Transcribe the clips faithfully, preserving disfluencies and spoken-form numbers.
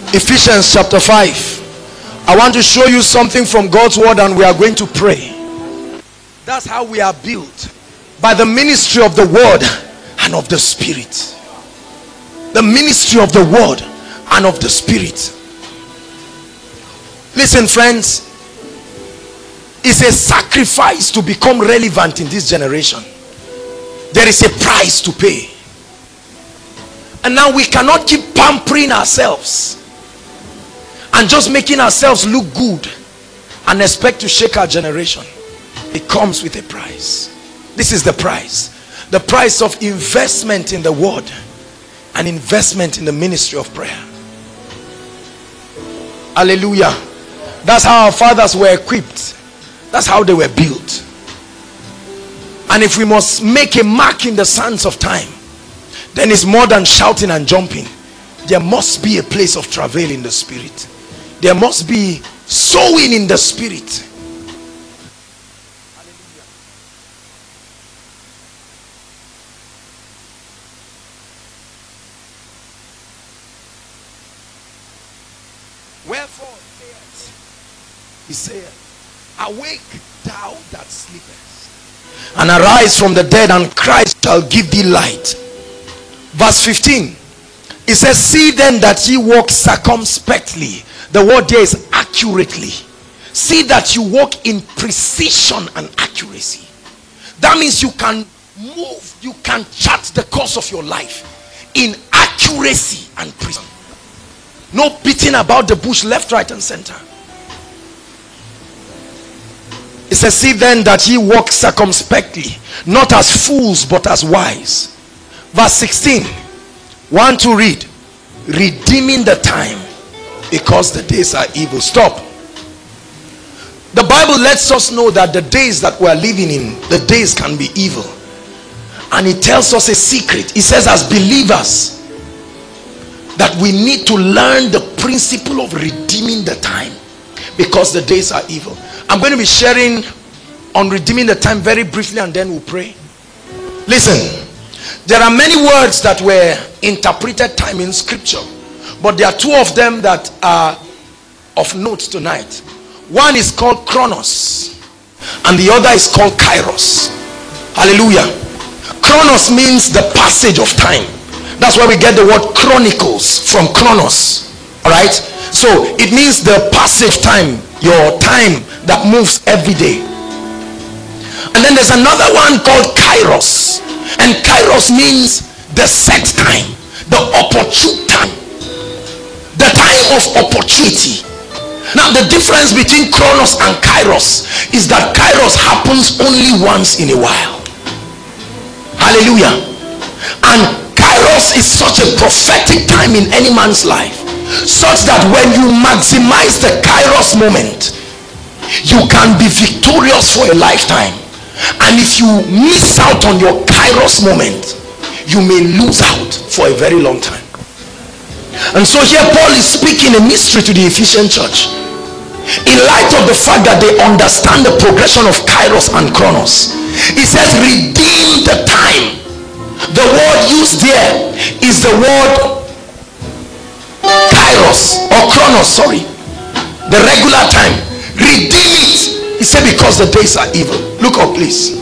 Ephesians chapter five. I want to show you something from God's word, and we are going to pray. That's how we are built, by the ministry of the word and of the spirit. The ministry of the word and of the spirit. Listen, friends, it's a sacrifice to become relevant in this generation. There is a price to pay. And now we cannot keep pampering ourselves and just making ourselves look good and expect to shake our generation. It comes with a price. This is the price. The price of investment in the word and investment in the ministry of prayer. Hallelujah. That's how our fathers were equipped. That's how they were built. And if we must make a mark in the sands of time, then it's more than shouting and jumping. There must be a place of travail in the spirit. There must be sowing in the spirit. Hallelujah. Wherefore he said, awake thou that sleepest, and arise from the dead, and Christ shall give thee light. Verse fifteen, it says, see then that ye walk circumspectly. The word there is accurately. See that you walk in precision and accuracy. That means you can move, you can chart the course of your life in accuracy and precision. No beating about the bush left, right and center. It says, see then that ye walk circumspectly, not as fools but as wise. Verse sixteen, one to read, redeeming the time, because the days are evil. Stop. The Bible lets us know that the days that we are living in, the days can be evil. And it tells us a secret. It says, as believers, that we need to learn the principle of redeeming the time, because the days are evil. I'm going to be sharing on redeeming the time very briefly, and then we'll pray. Listen, there are many words that were interpreted time in scripture, but there are two of them that are of note tonight. One is called chronos, and the other is called kairos. Hallelujah. Chronos means the passage of time. That's why we get the word chronicles from chronos. All right, so it means the passage of time, your time that moves every day. And then there's another one called kairos, and kairos means the set time, the opportune time, the time of opportunity. Now the difference between chronos and kairos is that kairos happens only once in a while. Hallelujah. And kairos is such a prophetic time in any man's life, such that when you maximize the kairos moment, you can be victorious for a lifetime. And if you miss out on your kairos moment, you may lose out for a very long time. And so here Paul is speaking a mystery to the Ephesian church, in light of the fact that they understand the progression of kairos and chronos. He says, redeem the time. The word used there is the word kairos or chronos, sorry, the regular time. Redeem it. He said, because the days are evil. Look up, please.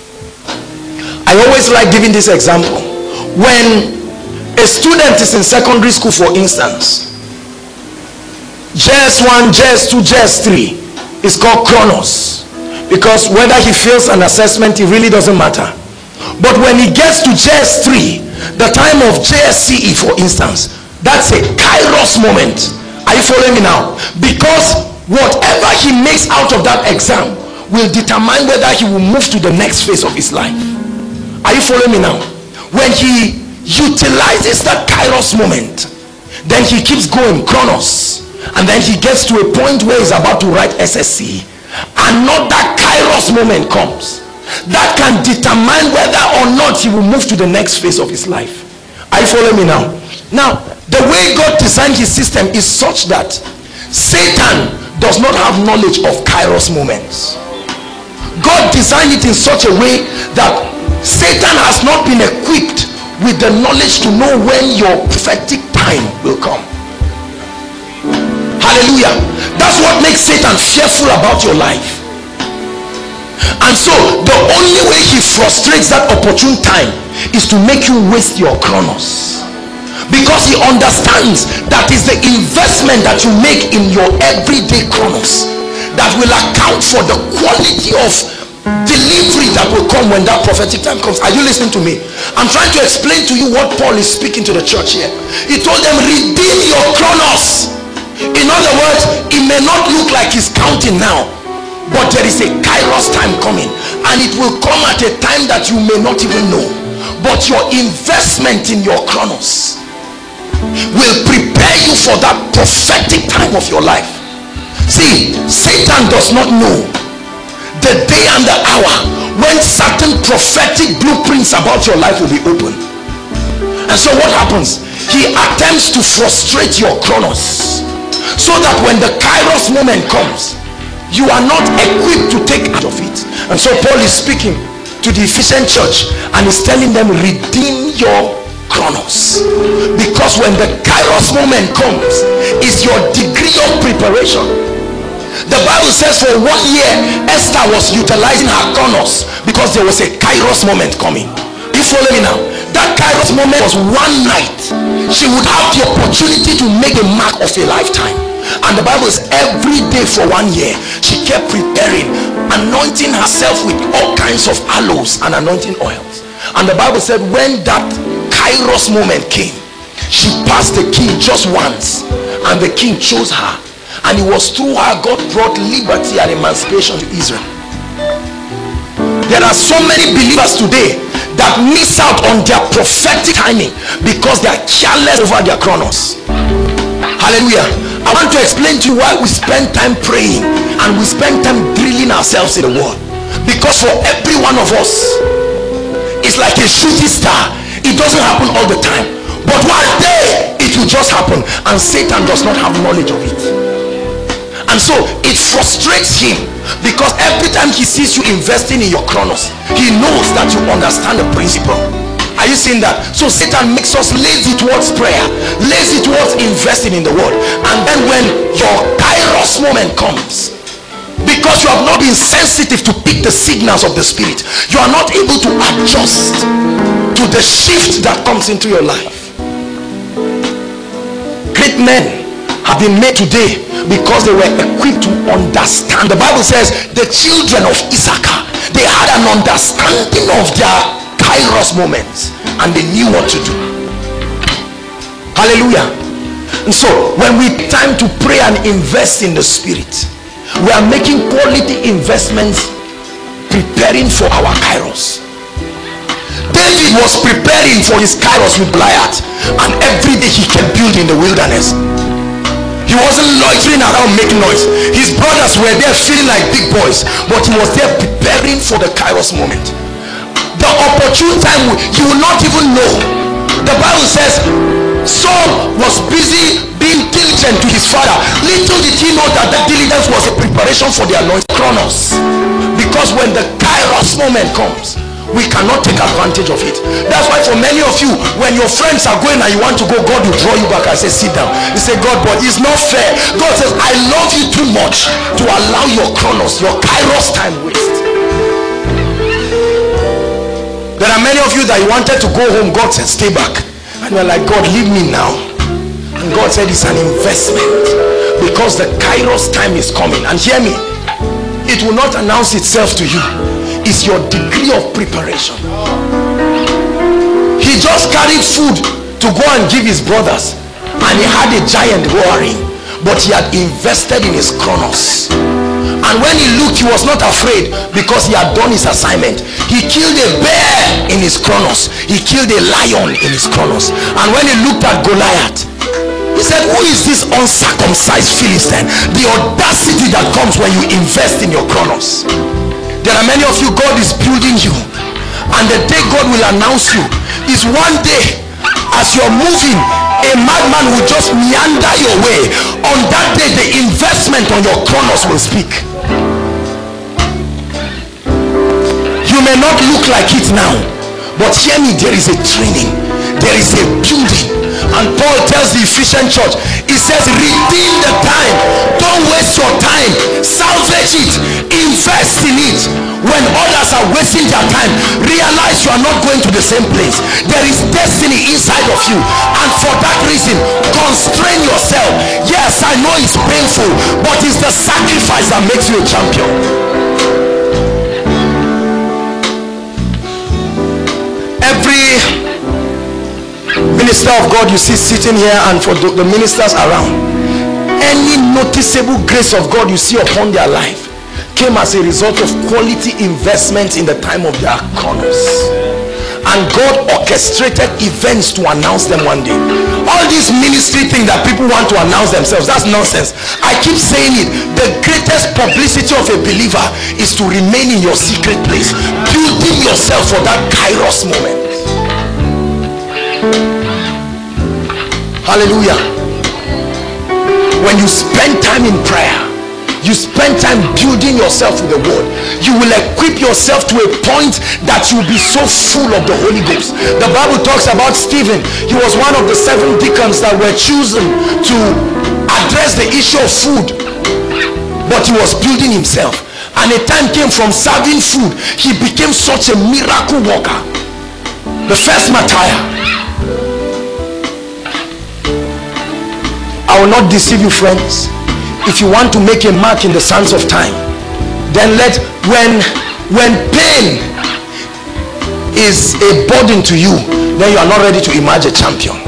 I always like giving this example. When a student is in secondary school, for instance, J S one, J S two, J S three is called chronos, because whether he fails an assessment, it really doesn't matter. But when he gets to J S three, the time of J S C E, for instance, that's a kairos moment. Are you following me now? Because whatever he makes out of that exam will determine whether he will move to the next phase of his life. Are you following me now? When he utilizes that kairos moment, then he keeps going, chronos, and then he gets to a point where he's about to write S S C. Another kairos moment comes that can determine whether or not he will move to the next phase of his life. Are you following me now? Now, the way God designed his system is such that Satan does not have knowledge of kairos moments. God designed it in such a way that Satan has not been equipped with the knowledge to know when your prophetic time will come. Hallelujah. That's what makes Satan fearful about your life. And so the only way he frustrates that opportune time is to make you waste your chronos, because he understands that is the investment that you make in your everyday chronos that will account for the quality of delivery that will come when that prophetic time comes. Are you listening to me? I'm trying to explain to you what Paul is speaking to the church here. He told them, redeem your chronos. In other words, it may not look like he's counting now, but there is a kairos time coming, and it will come at a time that you may not even know. But your investment in your chronos will prepare you for that prophetic time of your life. See, Satan does not know the day and the hour when certain prophetic blueprints about your life will be open. And so what happens? He attempts to frustrate your chronos, so that when the kairos moment comes, you are not equipped to take out of it. And so Paul is speaking to the Ephesian church, and is telling them, redeem your chronos, because when the kairos moment comes, is your degree of preparation. The Bible says for one year Esther was utilizing her chronos because there was a kairos moment coming. You follow me now? That kairos moment was one night. She would have the opportunity to make a mark of a lifetime. And the Bible says every day for one year she kept preparing, anointing herself with all kinds of aloes and anointing oils. And the Bible said when that kairos moment came, she passed the king just once, and the king chose her, and it was through her God brought liberty and emancipation to Israel. There are so many believers today that miss out on their prophetic timing because they are careless over their chronos. Hallelujah. I want to explain to you why we spend time praying and we spend time drilling ourselves in the word. Because for every one of us, it's like a shooting star. It doesn't happen all the time, but one day it will just happen, and Satan does not have knowledge of it. And so it frustrates him, because every time he sees you investing in your chronos, he knows that you understand the principle. Are you seeing that? So Satan makes us lazy towards prayer, lazy towards investing in the word. And then when your kairos moment comes, because you have not been sensitive to pick the signals of the spirit, you are not able to adjust to the shift that comes into your life. Great men have been made today because they were equipped to understand. The Bible says the children of Issachar, they had an understanding of their kairos moments, and they knew what to do. Hallelujah. And so when we time to pray and invest in the spirit, we are making quality investments, preparing for our kairos. David was preparing for his kairos with Goliath, and every day he kept building the wilderness. He wasn't loitering around making noise. His brothers were there feeling like big boys, but he was there preparing for the kairos moment. The opportune time, you will not even know. The Bible says Saul was busy being diligent to his father. Little did he know that that diligence was a preparation for the anointing chronos. Because when the kairos moment comes, we cannot take advantage of it. That's why for many of you, when your friends are going and you want to go, God will draw you back and say, sit down. You say, God, but it's not fair. God says, I love you too much to allow your chronos, your kairos time waste. There are many of you that you wanted to go home. God said, stay back. And you're like, God, leave me now. And God said, it's an investment, because the kairos time is coming. And hear me, it will not announce itself to you. It's your degree of preparation. He just carried food to go and give his brothers, and he had a giant roaring, but he had invested in his chronos. And when he looked, he was not afraid, because he had done his assignment. He killed a bear in his chronos. He killed a lion in his chronos. And when he looked at Goliath, he said, who is this uncircumcised Philistine? The audacity that comes when you invest in your chronos. There are many of you, God is building you, and the day God will announce you is one day as you're moving, a madman will just meander your way. On that day, the investment on your chronos will speak. You may not look like it now, but hear me, there is a training, there is a building, And Paul tells the Ephesian church, he says, redeem the time. Don't waste your time. Salvage it. Invest in it. When others are wasting their time, realize you are not going to the same place. There is destiny inside of you, and for that reason, constrain yourself. Yes, I know it's painful, but it's the sacrifice that makes you a champion. Every minister of God you see sitting here, and for the, the ministers around, any noticeable grace of God you see upon their life came as a result of quality investment in the time of their corners. And God orchestrated events to announce them one day. All this ministry thing that people want to announce themselves, that's nonsense. I keep saying it. The greatest publicity of a believer is to remain in your secret place, building yourself for that kairos moment. Hallelujah. When you spend time in prayer, you spend time building yourself with the word, you will equip yourself to a point that you'll be so full of the Holy Ghost. The Bible talks about Stephen. He was one of the seven deacons that were chosen to address the issue of food, but he was building himself. And a time came, from serving food, he became such a miracle worker. The first martyr. I will not deceive you, friends. If you want to make a mark in the sands of time, then let, when when pain is a burden to you, then you are not ready to emerge a champion.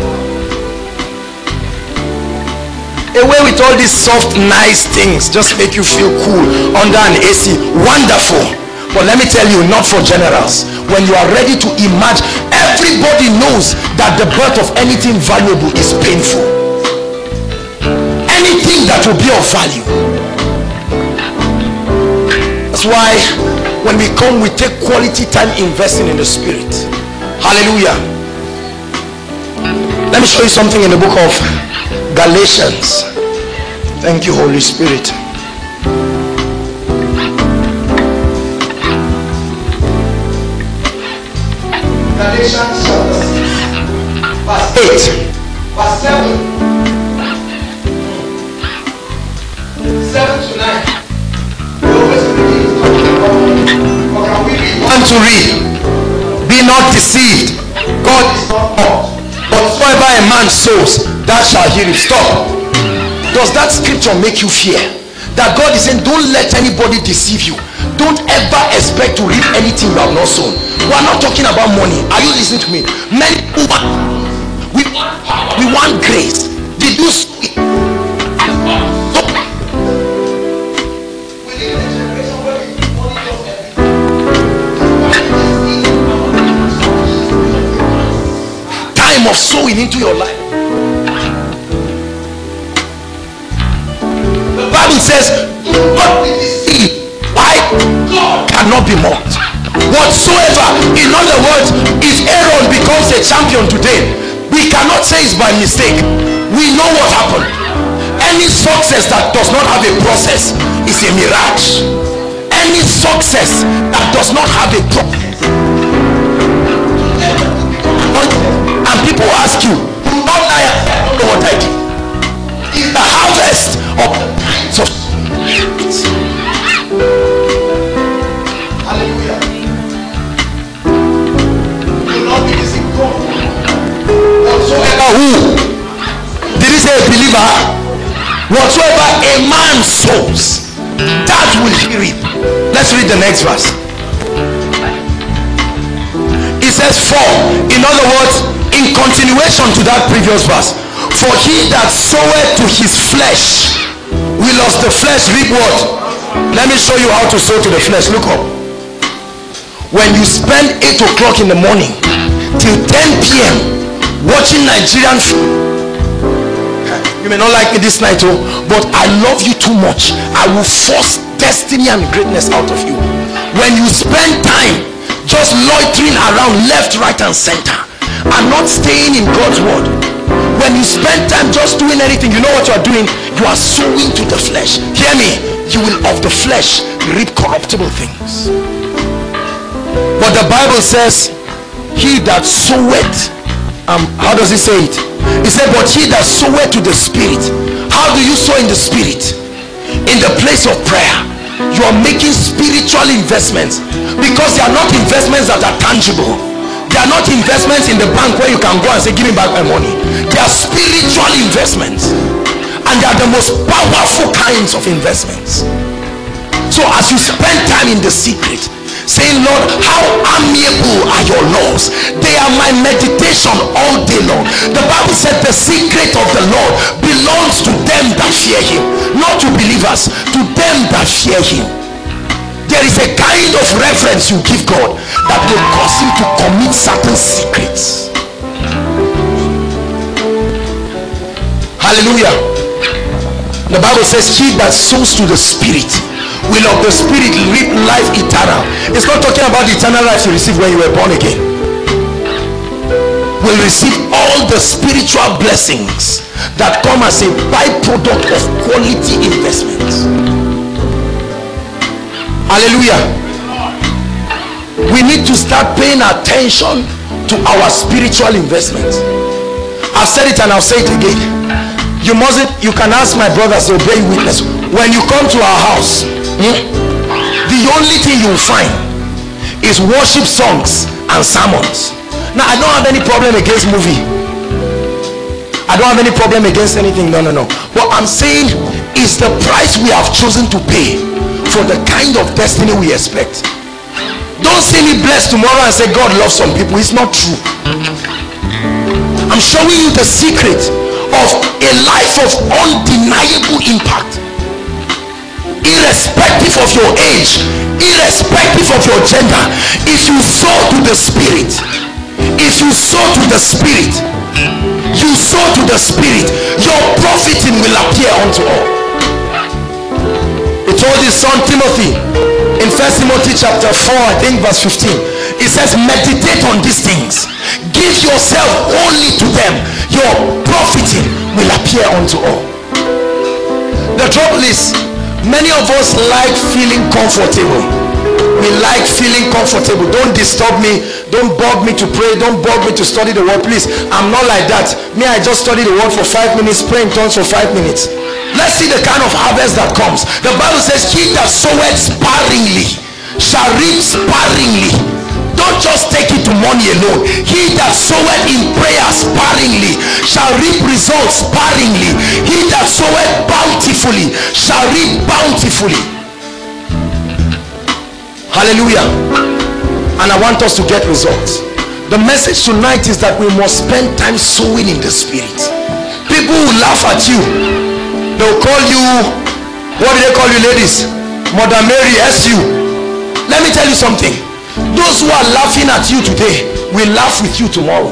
Away with all these soft, nice things, just make you feel cool under an A C. Wonderful. But let me tell you, not for generals. When you are ready to emerge, everybody knows that the birth of anything valuable is painful. Anything that will be of value. That's why when we come, we take quality time investing in the spirit. Hallelujah. Let me show you something in the book of Galatians. Thank you, Holy Spirit. Galatians chapter six, verse eight, verse seven. seven to nine. We always read it. Or can we read? One to read. Be not deceived. God is not mocked. Whatsoever a man sows, that shall he reap. Stop. Does that scripture make you fear? That God is saying, don't let anybody deceive you. Don't ever expect to reap anything you have not sown. We are not talking about money. Are you listening to me? Many people want, we want, we want grace. Did you sow it? Of sowing into your life. The Bible says, do not be deceived. Why? God cannot be mocked. Whatsoever, in other words, if Aaron becomes a champion today, we cannot say it's by mistake. We know what happened. Any success that does not have a process is a mirage. Any success that does not have a process, and people ask you, do not lie, I don't know what I did. In the harvest of the kinds of hallelujah. Do not be deceived. Whatsoever who? Did he say a believer? Whatsoever a man sows, that will he reap. Let's read the next verse. It says, for, in other words, in continuation to that previous verse, for he that soweth to his flesh will of the flesh reap what? Let me show you how to sow to the flesh. Look up. When you spend eight o'clock in the morning till ten p m watching Nigerian food, you may not like me this night, oh, but I love you too much. I will force destiny and greatness out of you. When you spend time just loitering around left, right and center and not staying in God's word, when you spend time just doing anything, you know what you are doing? You are sowing to the flesh. Hear me, you will of the flesh reap corruptible things. But the Bible says, he that soweth, um, how does he say it? He said, but he that soweth to the spirit. How do you sow in the spirit? In the place of prayer. You are making spiritual investments, because they are not investments that are tangible. They are not investments in the bank where you can go and say, give me back my money. They are spiritual investments, and they are the most powerful kinds of investments. So as you spend time in the secret, saying, Lord, how amiable are your laws. They are my meditation all day long. The Bible said the secret of the Lord belongs to them that fear him. Not to believers, to them that fear him. There is a kind of reverence you give God that will cause him to commit certain secrets. Hallelujah. The Bible says, he that sows to the spirit will of the spirit reap life eternal. It's not talking about the eternal life you received when you were born again. Will receive all the spiritual blessings that come as a byproduct of quality investments. Hallelujah. We need to start paying attention to our spiritual investments. I've said it and I'll say it again. You mustn't, you can ask my brothers, they'll bear witness. When you come to our house, hmm, the only thing you'll find is worship songs and sermons. Now, I don't have any problem against movie. I don't have any problem against anything. No, no, no. What I'm saying is the price we have chosen to pay for the kind of destiny we expect. Don't see me blessed tomorrow and say God loves some people. It's not true. I'm showing you the secret of a life of undeniable impact. Irrespective of your age, irrespective of your gender, if you sow to the spirit, if you sow to the spirit, you sow to the spirit, your profiting will appear unto all. He told his son Timothy in First Timothy chapter four, I think verse fifteen, he says, meditate on these things, give yourself only to them, your profiting will appear unto all. The trouble is, many of us like feeling comfortable. We like feeling comfortable. Don't disturb me, don't bug me to pray, don't bug me to study the word. Please, I'm not like that. Me, I just study the word for five minutes, pray in tongues for five minutes. Let's see the kind of harvest that comes. The Bible says, he that soweth sparingly shall reap sparingly. Don't just take it to money alone. He that soweth in prayer sparingly shall reap results sparingly. He that soweth bountifully shall reap bountifully. Hallelujah. And I want us to get results. The message tonight is that we must spend time sowing in the spirit. People will laugh at you. They'll call you, what do they call you ladies? Mother Mary, S U. Let me tell you something. Those who are laughing at you today will laugh with you tomorrow.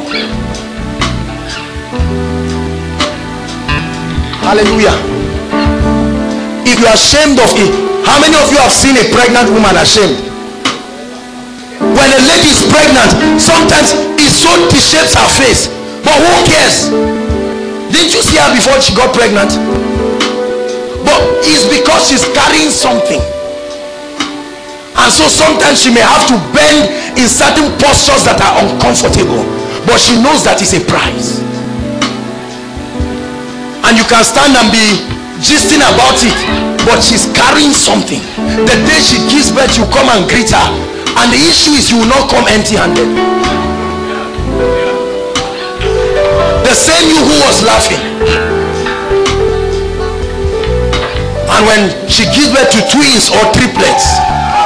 Hallelujah. If you are ashamed of it, how many of you have seen a pregnant woman ashamed? When a lady is pregnant, sometimes it so deshapes her face, but who cares? Didn't you see her before she got pregnant? But it's because she's carrying something. And so sometimes she may have to bend in certain postures that are uncomfortable, but she knows that it's a prize. And you can stand and be gisting about it, but she's carrying something. The day she gives birth, you come and greet her, and the issue is you will not come empty-handed. The same you who was laughing, and when she gives birth to twins or triplets,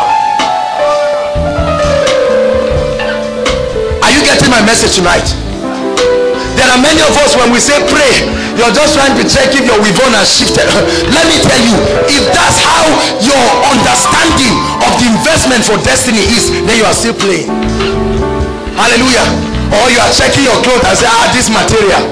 getting my message tonight? There are many of us, when we say pray, you're just trying to check if your weavon has shifted. Let me tell you, if that's how your understanding of the investment for destiny is, then you are still playing. Hallelujah. Or you are checking your clothes and say, ah, this material.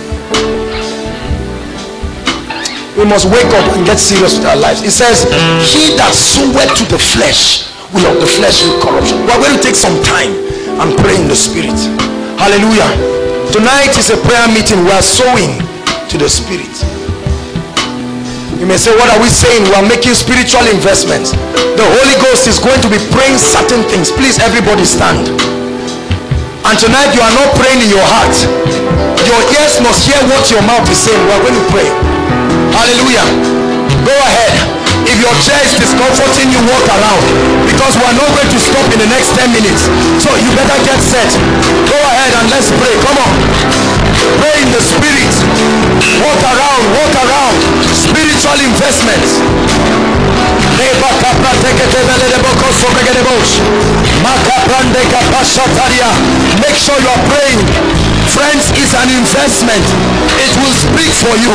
We must wake up and get serious with our lives. It says, he that soweth to the flesh will of the flesh reap corruption. We're going to take some time and pray in the spirit. Hallelujah. Tonight is a prayer meeting. We are sowing to the spirit. You may say, what are we saying? We are making spiritual investments. The Holy Ghost is going to be praying certain things. Please, everybody stand. And tonight you are not praying in your heart. Your ears must hear what your mouth is saying. We are going to pray. Hallelujah. Go ahead. If your chair is discomforting you, walk around, because we are not going to stop in the next ten minutes. So you better get set. Go ahead and let's pray. Come on. Pray in the spirit. Walk around, walk around. Spiritual investments. Make sure you are praying. Friends, is an investment. It will speak for you.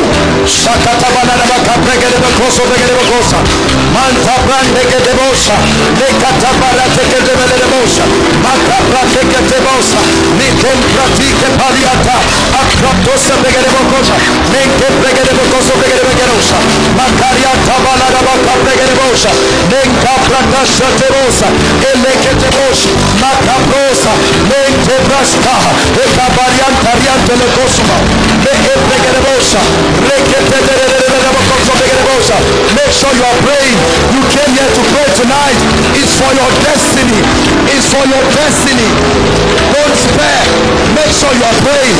Manta brande ke debosa, le katabara teke debele debosa, makabra teke debosa, le tempratike paliata, akratosa bege debosa, menke bege debosa bege debosa, makariata balada baka bege debosa, menka pratasha debosa, eleke debosa, makabrosa, mente brasta, ekabarianta riante le kosma, le bege debosa, leke debosa bege debosa. Make sure you are praying. You came here to pray tonight. It's for your destiny. It's for your destiny. Don't spare. Make sure you are praying.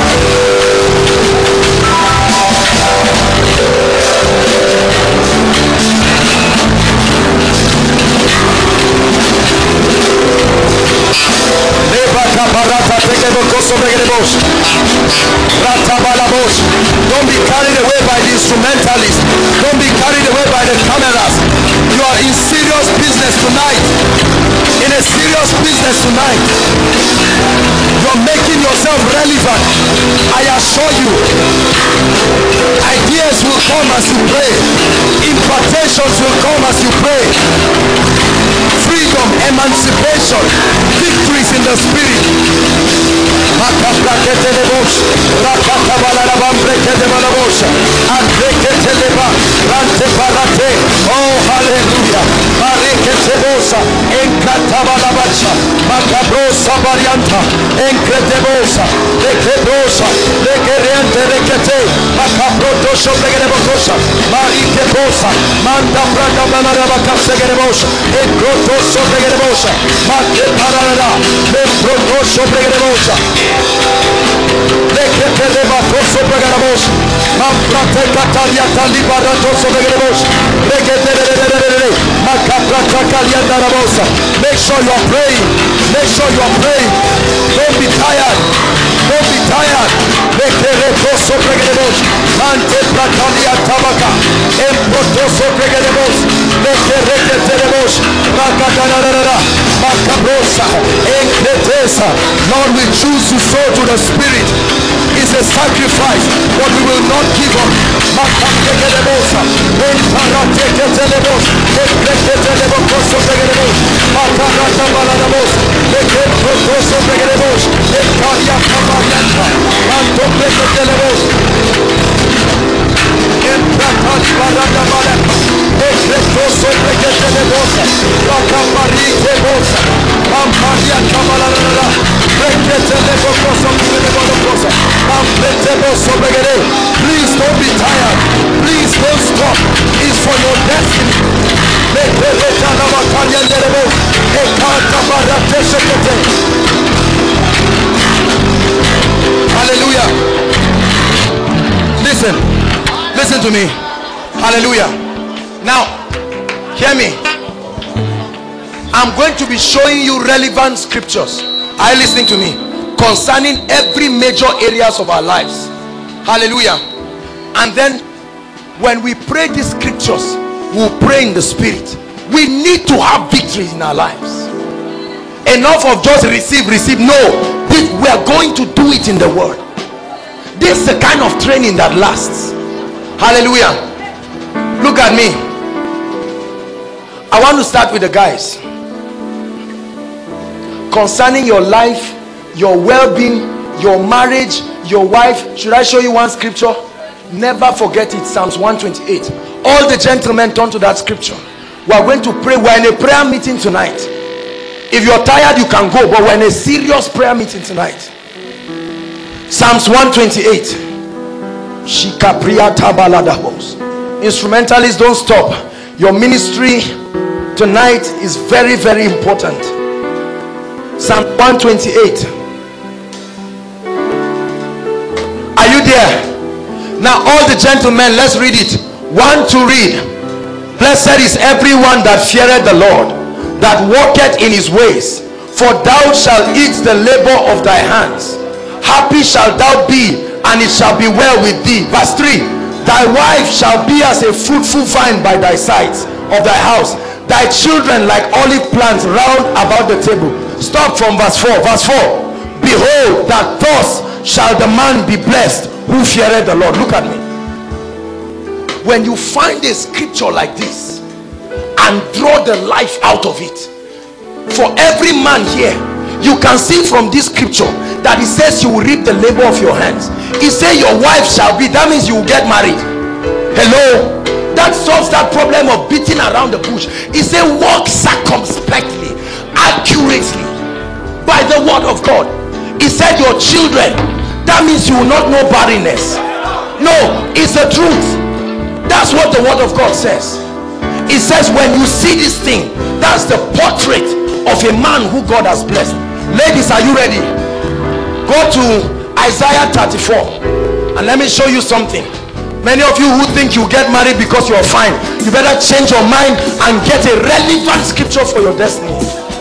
Don't be carried away by the instrumentalists. Don't be carried away by the cameras. You are in serious business tonight. In a serious business tonight. You're making yourself relevant. I assure you. Ideas will come as you pray. Impartations will come as you pray. Freedom, emancipation, victories in the spirit. Oh, hallelujah. Macabrosa varianta, encretebosa, lecrebosa, leceriente recete, macabrotoso pregebosa, mariquebosa, manda praga banaraba segebosa, encrotoso pregebosa, mate parada, lecrotoso pregebosa, lecretelebatoso pregebosa, mamprate cataliata liberatoso pregebosa, lecretelebele, macaprata calianda rabosa. Make sure you are praying. Make sure you are praying. Don't be tired. Don't be tired. Make the reposo pregedebos. Mante pratalia tabaka. Emprotoso pregedebos. Make the reketelebos. Rakatanarara. Macabrosa. Encretesa. Lord, we choose to sow to the Spirit. It's a sacrifice, but we will not give up. Macabrosa. Emparateketelebos. Encreketelebos. Macarata baladamos, de que protoso pegueremos, de caria camarianta, manto pegueremos, entrata barata barata, de pretoso pegueremos, la camarite bosa, camparia camarada, pegueremos, pegueremos, pegueremos, pegueremos. Please don't be tired. Please don't stop. It's for your destiny. Hallelujah. Listen. Listen to me. Hallelujah. Now, hear me. I'm going to be showing you relevant scriptures. Are you listening to me? Concerning every major areas of our lives. Hallelujah. And then when we pray these scriptures, we'll pray in the spirit. We need to have victories in our lives. Enough of just receive, receive. No, we are going to do it in the word. This is the kind of training that lasts. Hallelujah. Look at me. I want to start with the guys. Concerning your life, your well-being, your marriage, your wife. Should I show you one scripture? Never forget it. Psalms one twenty-eight. All the gentlemen turn to that scripture. We are going to pray. We are in a prayer meeting tonight. If you're tired, you can go, but we're in a serious prayer meeting tonight. Psalms one twenty-eight. Instrumentalists, don't stop. Your ministry tonight is very, very important. Psalm one twenty-eight. you there? Now all the gentlemen, let's read it. One to read. Blessed is everyone that feareth the Lord, that walketh in his ways. For thou shalt eat the labor of thy hands. Happy shalt thou be, and it shall be well with thee. Verse three. Thy wife shall be as a fruitful vine by thy sides of thy house, thy children like olive plants round about the table. Stop from verse four. Verse four. Behold, that thus shall the man be blessed who feareth the Lord. Look at me. When you find a scripture like this and draw the life out of it, for every man here, you can see from this scripture that it says you will reap the labor of your hands. It says your wife shall be, that means you will get married. Hello? That solves that problem of beating around the bush. It says walk circumspectly, accurately, by the word of God. It said your children, that means you will not know barrenness. No, it's the truth. That's what the word of God says. It says when you see this thing, that's the portrait of a man who God has blessed. Ladies, are you ready? Go to Isaiah thirty-four and let me show you something. Many of you who think you get married because you're fine, you better change your mind and get a relevant scripture for your destiny.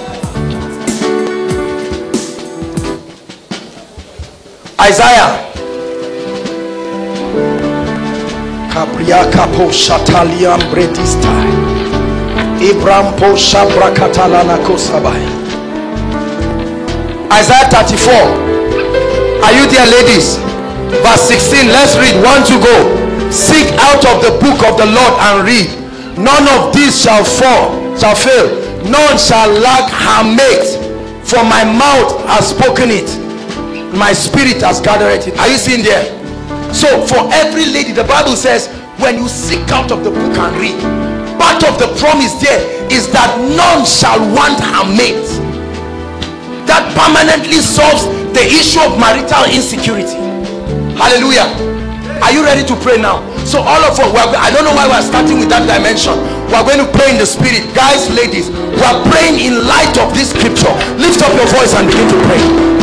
Isaiah Kapriaka po shataliam bredista Ibram po shabra katalana kosabai. Isaiah thirty-four. Are you there, ladies? Verse sixteen. Let's read. One to go. Seek out of the book of the Lord and read. None of these shall fall, shall fail. None shall lack her mate. For my mouth has spoken it, my spirit has gathered it. Are you seeing there? So for every lady, the Bible says when you seek out of the book and read, part of the promise there is that none shall want her mate. That permanently solves the issue of marital insecurity. Hallelujah. Are you ready to pray now? So all of us, I don't know why we're starting with that dimension. We're going to pray in the spirit. Guys, ladies, we're praying in light of this scripture. Lift up your voice and begin to pray.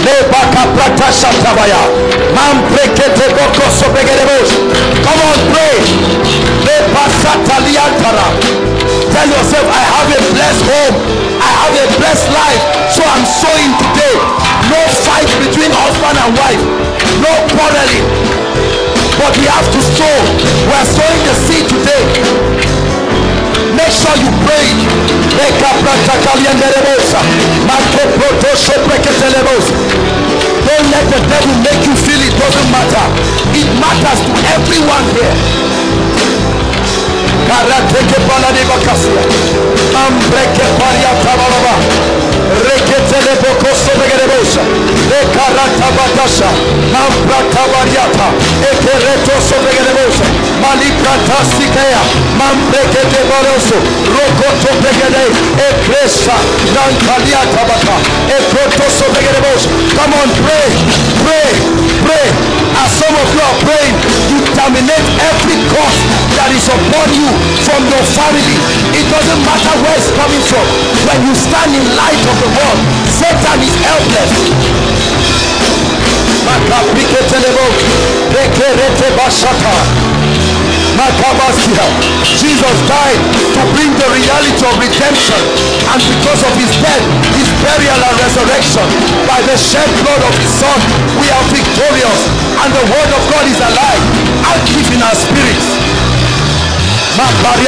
Come on, pray. Tell yourself, I have a blessed home, I have a blessed life, so I'm sowing today. No fight between husband and wife, no quarreling, but we have to sow. We are sowing the seed today. Make sure you pray. Don't let the devil make you feel it doesn't matter. It matters to everyone here. Karateke balade bakasia, ambreke paria tabalaba, reketele bokoso begerebosa, ekarata badasha, ambrata bariata, ekereto sobegerebosa, malikrata sikaya, mambreke de baroso, rokoto begere, ekresa, nankalia tabaka, ekroto sobegerebosa. Come on, pray, pray, pray. As some of you are praying, you terminate every curse that is upon you from your family. It doesn't matter where it's coming from. When you stand in light of the world, Satan is helpless. Jesus died to bring the reality of redemption, and because of his death, his burial and resurrection, by the shed blood of his son, we are victorious, and the word of God is alive, active in our spirits. My home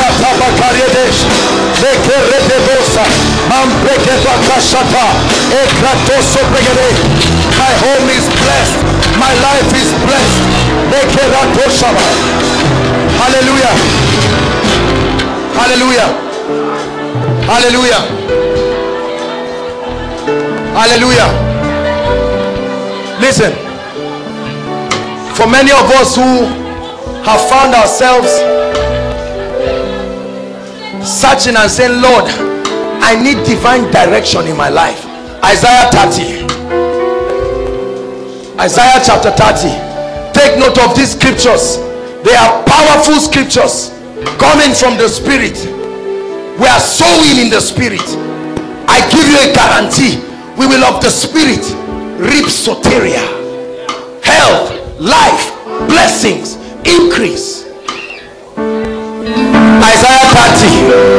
is blessed. My life is blessed. Hallelujah. Hallelujah. Hallelujah. Hallelujah. Listen. For many of us who have found ourselves searching and saying, Lord, I need divine direction in my life. Isaiah thirty. Isaiah chapter thirty. Take note of these scriptures. They are powerful scriptures coming from the spirit. We are sowing in the spirit. I give you a guarantee. We will of the spirit reap soteria, health, life, blessings, increase. Isaiah thirty.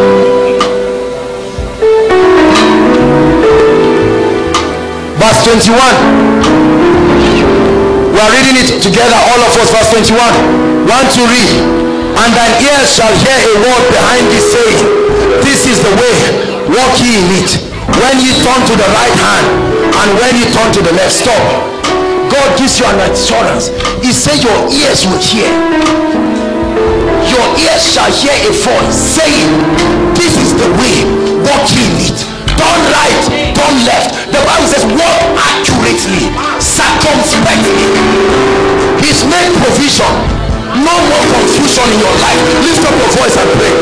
Verse twenty-one. We are reading it together, all of us. Verse twenty-one. One to read. And thine ears shall hear a word behind thee saying, this is the way, walk ye in it. When ye turn to the right hand, and when ye turn to the left. Stop. God gives you an assurance. He said your ears will hear. Your ears shall hear a voice saying, this is the way, walk ye in it. Turn right, turn left. The Bible says walk accurately, circumspectly. He's made provision. No more confusion in your life. Lift up your voice and pray.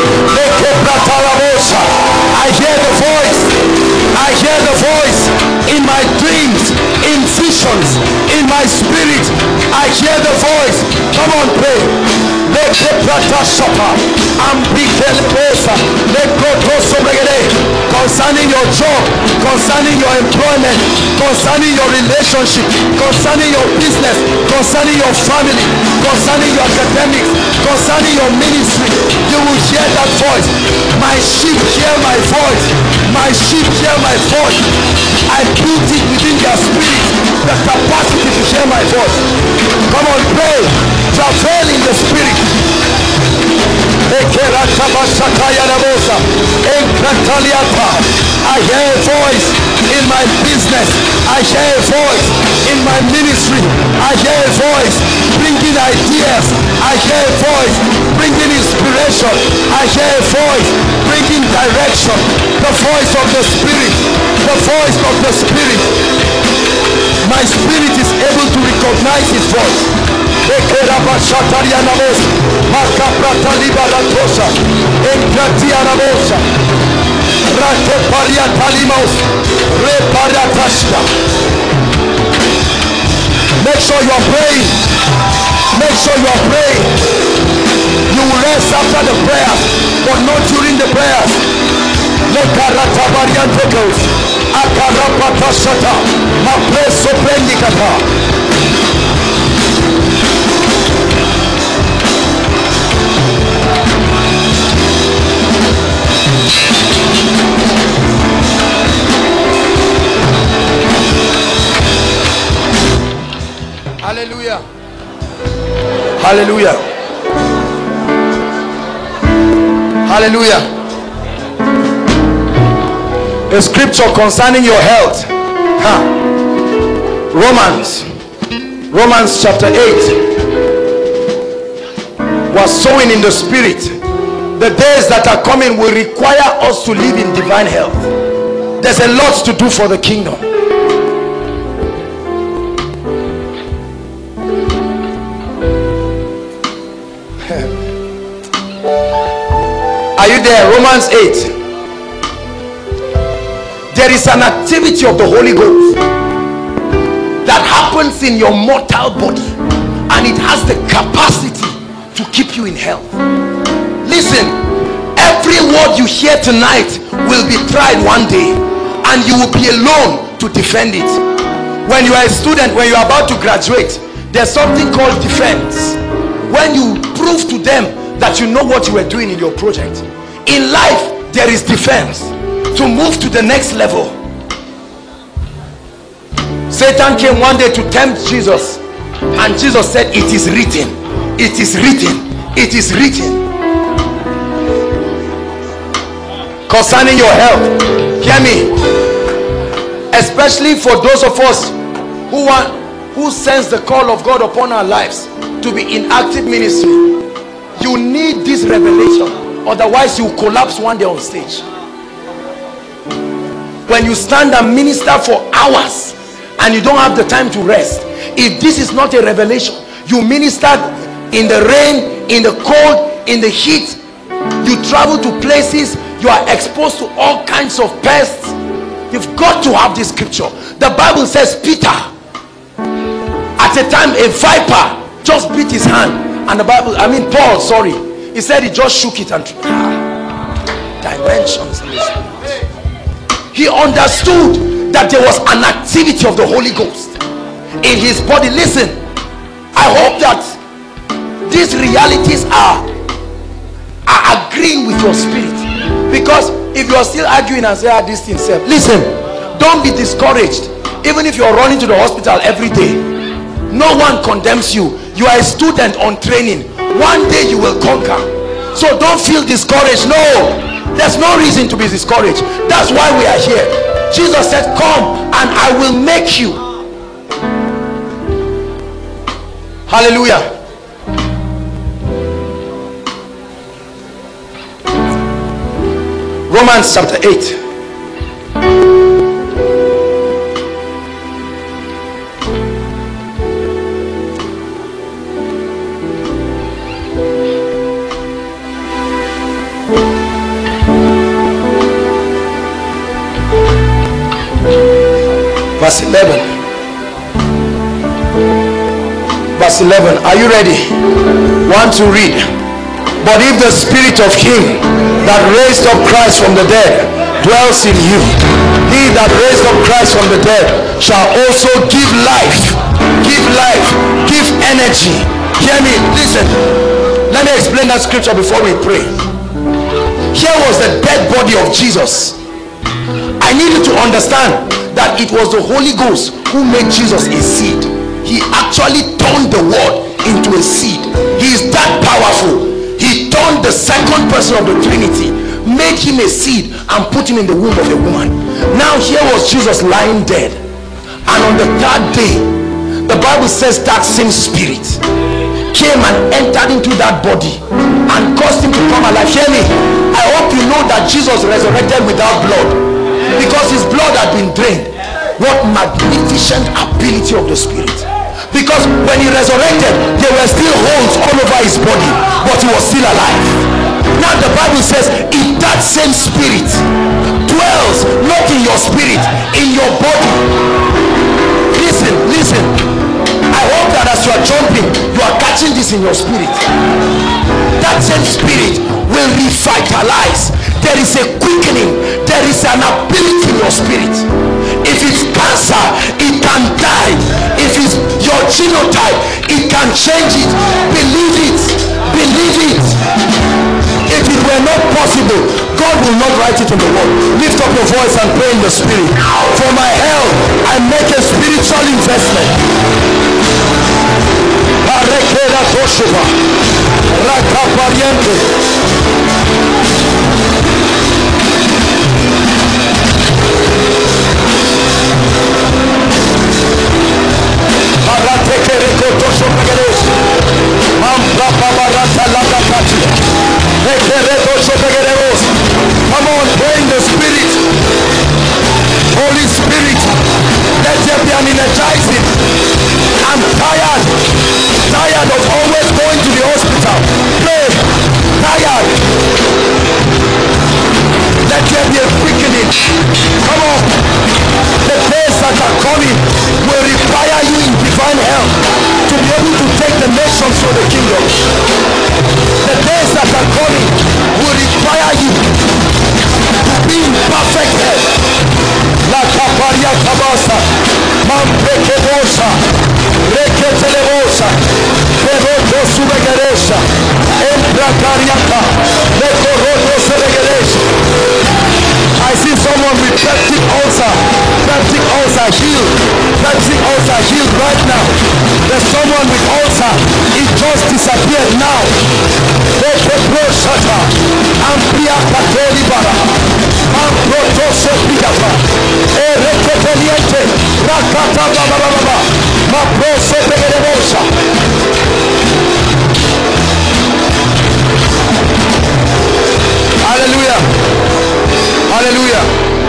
I hear the voice. I hear the voice in my dreams, in visions, in my spirit. I hear the voice. Come on, pray. Concerning your job, concerning your employment, concerning your relationship, concerning your business, concerning your family, concerning your academics, concerning your ministry, you will hear that voice. My sheep hear my voice. My sheep hear my voice. I put it within their spirit, the capacity to hear my voice. Come on, pray. Travel in the spirit. I hear a voice in my business. I hear a voice in my ministry. I hear a voice bringing ideas. I hear a voice bringing inspiration. I hear a voice bringing direction. The voice of the spirit. The voice of the spirit. My spirit is able to recognize his voice. Make sure you are praying. Make sure you are praying. You will rest after the prayers, but not during the prayers. Hallelujah. Hallelujah. Hallelujah. A scripture concerning your health. Huh. Romans. Romans chapter eight. We're sowing in the spirit. The days that are coming will require us to live in divine health. There's a lot to do for the kingdom. Are you there? Romans eight. There is an activity of the Holy Ghost that happens in your mortal body, and it has the capacity to keep you in health. Listen, every word you hear tonight will be tried one day, and you will be alone to defend it. When you are a student, when you are about to graduate, there's something called defense. When you prove to them that you know what you were doing in your project. In life, there is defense to move to the next level. Satan came one day to tempt Jesus, and Jesus said, it is written, it is written, it is written. Concerning your health, hear me, especially for those of us who want, who sense the call of God upon our lives to be in active ministry. You need this revelation, otherwise you will collapse one day on stage. When you stand and minister for hours and you don't have the time to rest, if this is not a revelation, you minister in the rain, in the cold, in the heat, you travel to places, you are exposed to all kinds of pests. You've got to have this scripture. The Bible says Peter, at a time a viper just beat his hand, and the Bible, I mean Paul, sorry, he said he just shook it and ah, dimensions in the spirit. He understood that there was an activity of the Holy Ghost in his body. Listen, I hope that these realities are, are agreeing with your spirit. Because if you are still arguing and say, ah, this thing self, listen, don't be discouraged. Even if you are running to the hospital every day, no one condemns you. You are a student on training. One day you will conquer. So don't feel discouraged. No, there's no reason to be discouraged. That's why we are here. Jesus said, come and I will make you. Hallelujah. Romans chapter eight. Verse eleven. Verse eleven. Are you ready? Want to read? But if the spirit of him that raised up Christ from the dead dwells in you, he that raised up Christ from the dead shall also give life, give life, give energy. Hear me, listen. Let me explain that scripture before we pray. Here was the dead body of Jesus. I need you to understand that it was the Holy Ghost who made Jesus a seed. He actually turned the word into a seed. He is that powerful. He turned the second person of the Trinity, made him a seed and put him in the womb of a woman. Now here was Jesus lying dead, and on the third day the Bible says that same spirit came and entered into that body and caused him to come alive. Hear me, I hope you know that Jesus resurrected without blood, because his blood had been drained. What magnificent ability of the spirit! Because when he resurrected, there were still holes all over his body, but he was still alive. Now the Bible says, if that same spirit dwells not in your spirit, in your body. Listen, listen, I hope that as you are jumping, you are catching this in your spirit. That same spirit will revitalize. There is a quickening, there is an ability in your spirit. If it's cancer, it can die. If it's your genotype, it can change it. Believe it, believe it. If it were not possible, God will not write it in the word. Lift up your voice and pray in the spirit. For my health, I make a spiritual investment. Come on, pray in the spirit. Holy Spirit, let there be an energizing. I'm tired, tired of always going to the hospital. Pray, tired. Let there be a quickening. Come on. The days that are coming will require you in divine health to be able to take the nations to the kingdom. The days that are coming will require you to be in perfect health. La caparia cabasa, mamprequebosa, requetelebosa, peroto subegeresha, empracariata, lecoroto subegeresha. I see someone with peptic ulcer, peptic ulcer healed, peptic ulcer healed right now. There's someone with ulcer, it just disappeared now. Lekeproshata, amplia katori bara, amprotoso pigapa, ereketeliente, rakata babababa, maprose pegerebosa. Hallelujah. Hallelujah.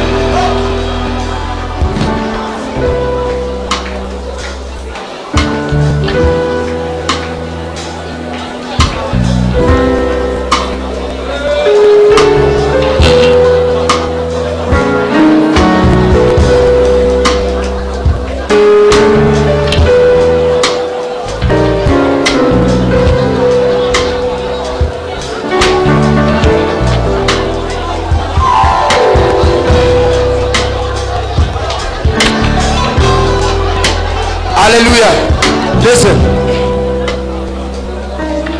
Hallelujah. Listen.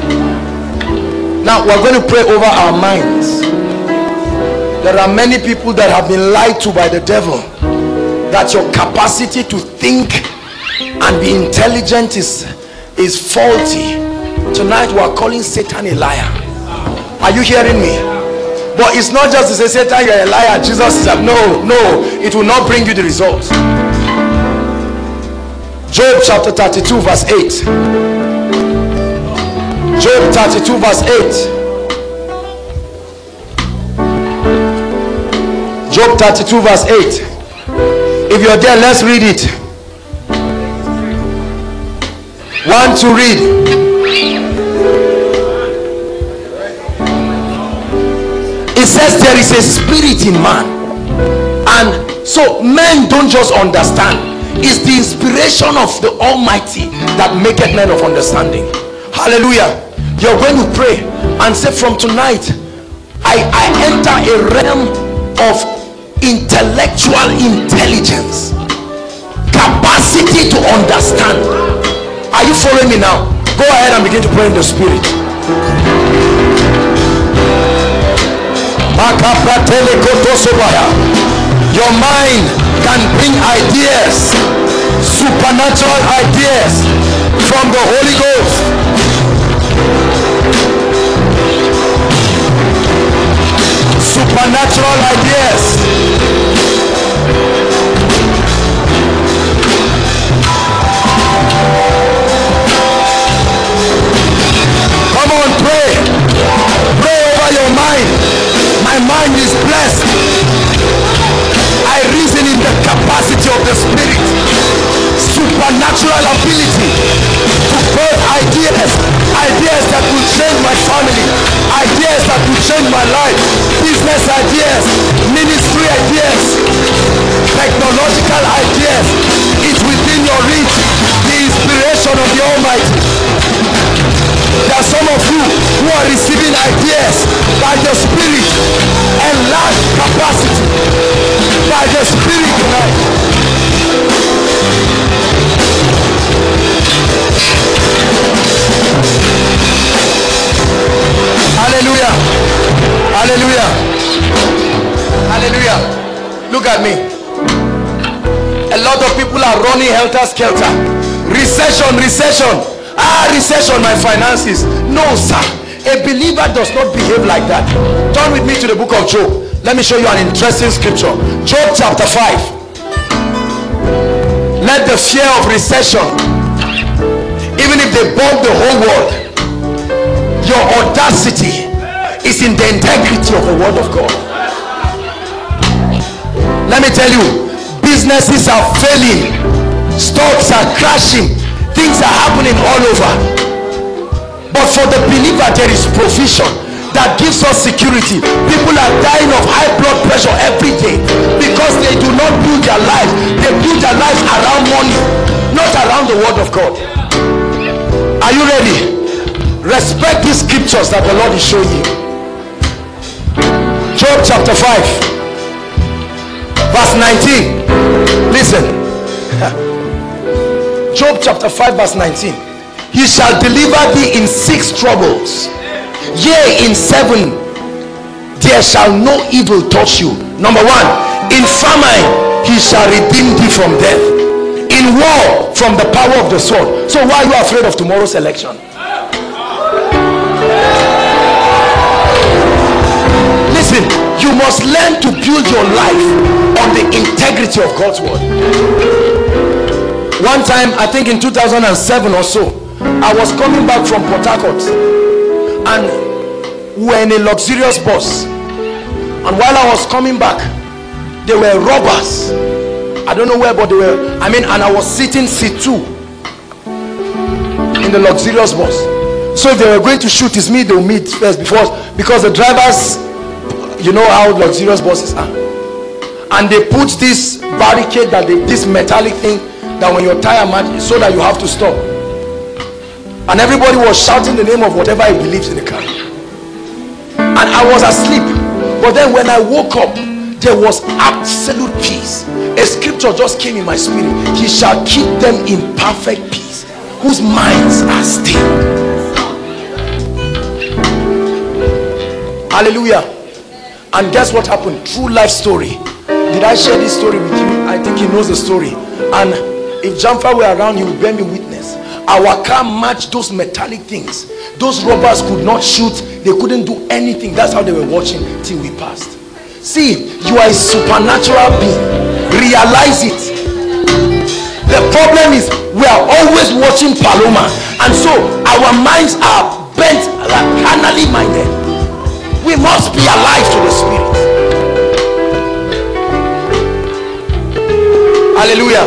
Now we're going to pray over our minds. There are many people that have been lied to by the devil, that your capacity to think and be intelligent is is faulty. Tonight we are calling Satan a liar. Are you hearing me? But it's not just to say, Satan, you're a liar, Jesus is a no, no, it will not bring you the results. Job chapter thirty-two verse eight. Job thirty-two verse eight. Job thirty-two verse eight. If you're there, let's read it. One to read. It says there is a spirit in man, and so men don't just understand. It's the inspiration of the Almighty that maketh men of understanding. Hallelujah. You're going to pray and say, from tonight I, I enter a realm of intellectual intelligence, capacity to understand. Are you following me now? Go ahead and begin to pray in the spirit. Your mind can bring ideas, supernatural ideas from the Holy Ghost. Supernatural ideas. Come on, pray. Pray over your mind. My mind is blessed. I reason in the capacity of the Spirit. Supernatural ability to birth ideas. Ideas that will change my family. Ideas that will change my life. Business ideas. Ministry ideas. Technological ideas. It's within your reach. The inspiration of the Almighty. There are some of you who are receiving ideas by the Spirit. Enlarged capacity by the Spirit tonight. Hallelujah. Hallelujah. Hallelujah. Look at me. A lot of people are running helter-skelter. Recession, recession. Ah, recession, my finances. No, sir. A believer does not behave like that. Turn with me to the book of Job. Let me show you an interesting scripture. Job chapter five. Let the fear of recession, even if they bomb the whole world, your audacity is in the integrity of the word of God. Let me tell you, businesses are failing, stocks are crashing, things are happening all over. But for the believer, there is provision that gives us security. People are dying of high blood pressure every day because they do not build their lives. They build their lives around money, not around the word of God. Are you ready? Respect these scriptures that the Lord is showing you. Job chapter five verse nineteen. Listen. Job chapter five verse nineteen. He shall deliver thee in six troubles, yea, in seven there shall no evil touch you. Number one, in famine he shall redeem thee from death, in war from the power of the sword. So why are you afraid of tomorrow's election? Listen, you must learn to build your life on the integrity of God's word. One time, I think in two thousand seven or so, I was coming back from Port Harcourt, and we were in a luxurious bus, and while I was coming back, there were robbers. I don't know where, but they were, I mean, and I was sitting seat two in the luxurious bus. So if they were going to shoot, it's me they will meet first, before, because the drivers, you know how luxurious buses are, and they put this barricade, that they, this metallic thing, that when your tire match, so that you have to stop. And everybody was shouting the name of whatever he believes in the car. And I was asleep. But then when I woke up, there was absolute peace. A scripture just came in my spirit. He shall keep them in perfect peace, whose minds are stable. Hallelujah. And guess what happened? True life story. Did I share this story with you? I think he knows the story. And if Jamfa were around, he would bear me witness. Our car matched those metallic things. Those robbers could not shoot. They couldn't do anything. That's how they were watching till we passed. See, you are a supernatural being. Realize it. The problem is we are always watching Paloma, and so our minds are bent, like carnally minded. We must be alive to the Spirit. Hallelujah.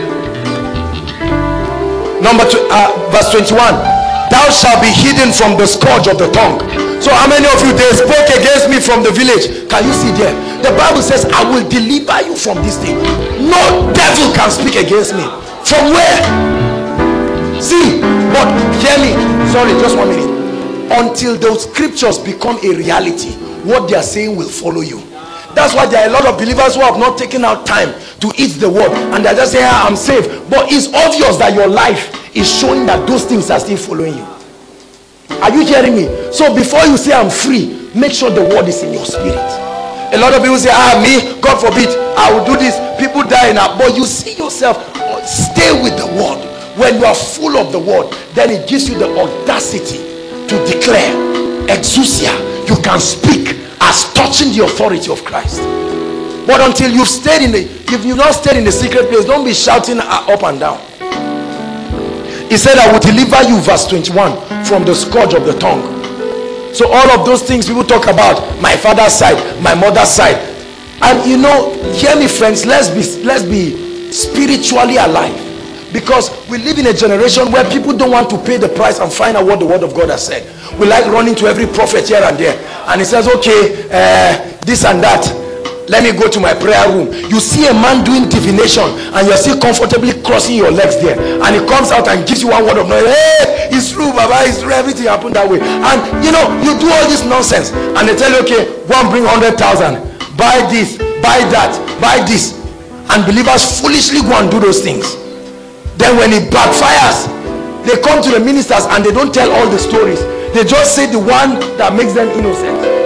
Number two, uh, verse twenty-one. Thou shalt be hidden from the scourge of the tongue. So how many of you, they spoke against me from the village? Can you see there? The Bible says, I will deliver you from this thing. No devil can speak against me. From where? See, but hear me. Sorry, just one minute. Until those scriptures become a reality, what they are saying will follow you. That's why there are a lot of believers who have not taken out time to eat the word, and they're just saying, ah, I'm safe. But it's obvious that your life is showing that those things are still following you. Are you hearing me? So before you say I'm free, make sure the word is in your spirit. A lot of people say, ah, me, God forbid, I will do this. People die now. But you see yourself, stay with the word. When you are full of the word, then it gives you the audacity to declare. Exousia, you can speak as touching the authority of Christ. But until you've stayed in the, if you've not stayed in the secret place, don't be shouting up and down. He said, I will deliver you, verse twenty-one, from the scourge of the tongue. So all of those things people talk about, my father's side, my mother's side. And you know, hear me friends, let's be, let's be spiritually alive. Because we live in a generation where people don't want to pay the price and find out what the word of God has said. We like running to every prophet here and there. And he says, okay, uh, this and that. Let me go to my prayer room. You see a man doing divination and you're still comfortably crossing your legs there, and he comes out and gives you one word of knowledge. Hey, it's true, Baba, it's true, everything happened that way. And you know, you do all this nonsense and they tell you, okay, go and bring one hundred thousand, buy this, buy that, buy this. And believers foolishly go and do those things. Then when it backfires, they come to the ministers and they don't tell all the stories. They just say the one that makes them innocent.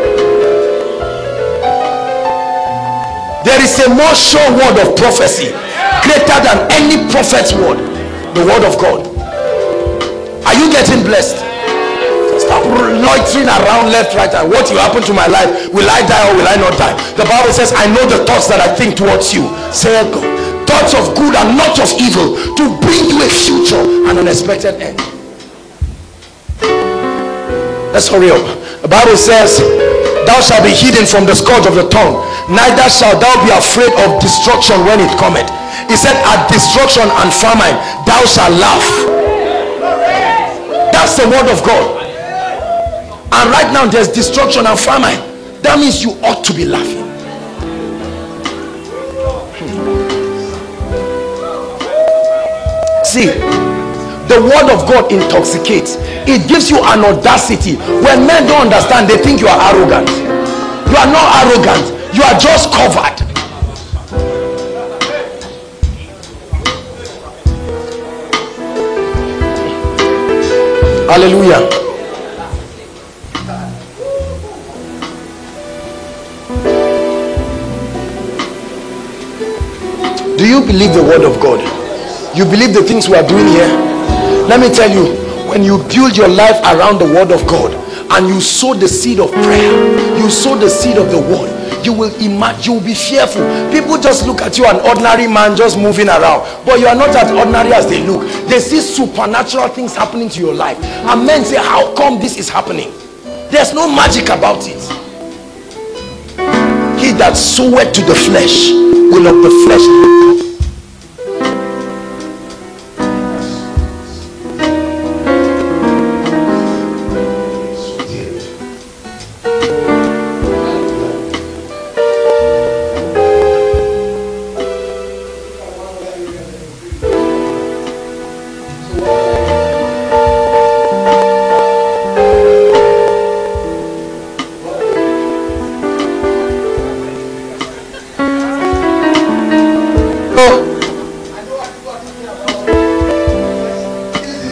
There is a more sure word of prophecy, greater than any prophet's word, the word of God. Are you getting blessed? Stop loitering around left, right, and what will happen to my life? Will I die or will I not die? The Bible says, I know the thoughts that I think towards you, saith God, thoughts of good and not of evil, to bring you a future and an expected end. Let's hurry up. The Bible says, thou shalt be hidden from the scourge of the tongue, neither shalt thou be afraid of destruction when it cometh. He said, at destruction and famine thou shalt laugh. That's the word of God. And right now there's destruction and famine. That means you ought to be laughing. See, the word of God intoxicates. It gives you an audacity. When men don't understand, they think you are arrogant. You are not arrogant. You are just covered. Hallelujah. Do you believe the word of God? You believe the things we are doing here? Let me tell you, when you build your life around the word of God and you sow the seed of prayer, you sow the seed of the word, you will imagine, you will be fearful. People just look at you, an ordinary man just moving around, but you are not as ordinary as they look. They see supernatural things happening to your life, and men say, how come this is happening? There's no magic about it. He that soweth to the flesh will of the flesh reap.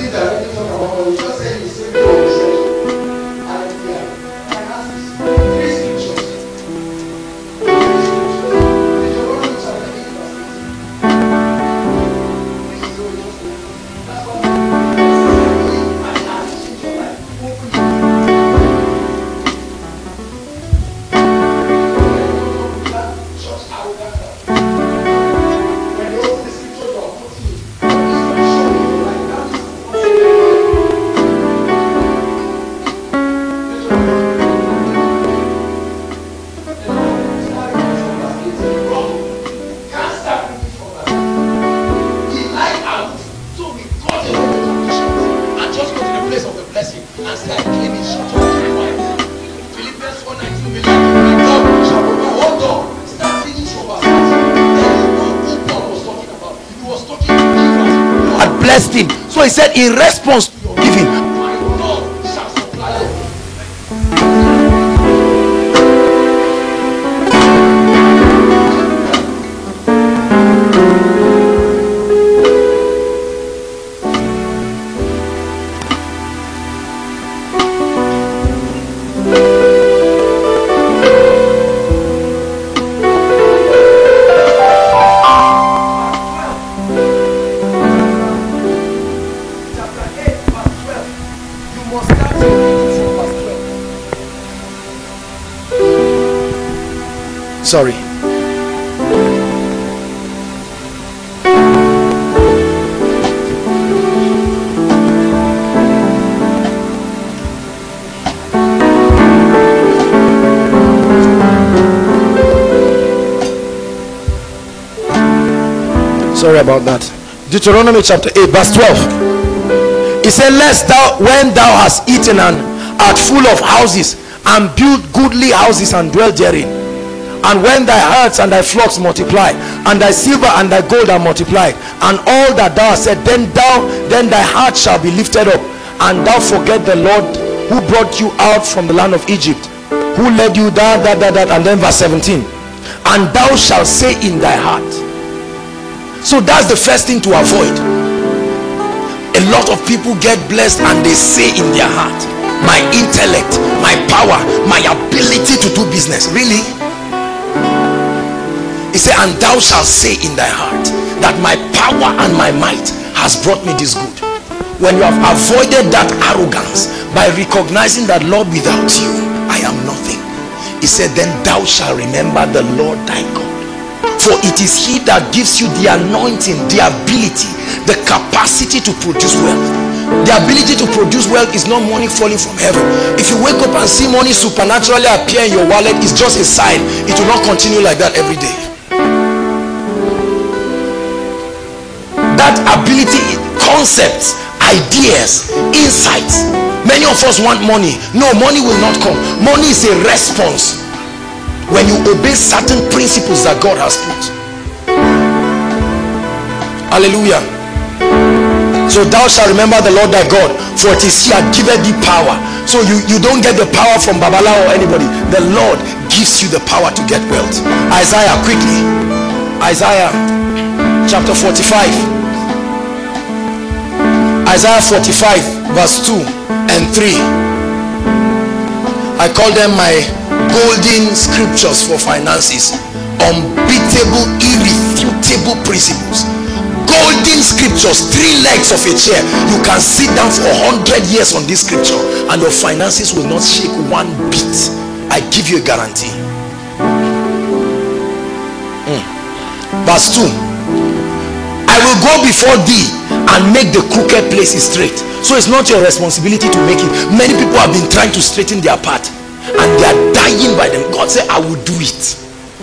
Three sixteen. So he said, in response to your giving, my God shall supply you. Sorry. Sorry about that. Deuteronomy chapter eight verse twelve. He said, lest thou, when thou hast eaten and art full of houses, and build goodly houses and dwell therein, and when thy herds and thy flocks multiply, and thy silver and thy gold are multiplied, and all that thou hast said, then thou then thy heart shall be lifted up, and thou forget the Lord who brought you out from the land of Egypt, who led you that that that that and then verse seventeen, and thou shalt say in thy heart. So that's the first thing to avoid. A lot of people get blessed and they say in their heart, my intellect, my power, my ability to do business. Really? He said, and thou shalt say in thy heart that my power and my might has brought me this good. When you have avoided that arrogance by recognizing that, Lord, without you I am nothing, he said, then thou shalt remember the Lord thy God. For it is he that gives you the anointing, the ability, the capacity to produce wealth. The ability to produce wealth is not money falling from heaven. If you wake up and see money supernaturally appear in your wallet, it's just a sign. It will not continue like that every day. That ability, concepts, ideas, insights. Many of us want money. No, money will not come. Money is a response when you obey certain principles that God has put. Hallelujah. So thou shalt remember the Lord thy God, for it is he that giveth thee power. So you, you don't get the power from Babala or anybody. The Lord gives you the power to get wealth. Isaiah, quickly. Isaiah chapter forty-five. Isaiah forty-five verse two and three. I call them my golden scriptures for finances. Unbeatable, irrefutable principles. Golden scriptures, three legs of a chair. You can sit down for a hundred years on this scripture and your finances will not shake one bit. I give you a guarantee. mm. Verse two. I will go before thee and make the crooked places straight. So it's not your responsibility to make it. Many people have been trying to straighten their path and they are dying by them. God said, I will do it.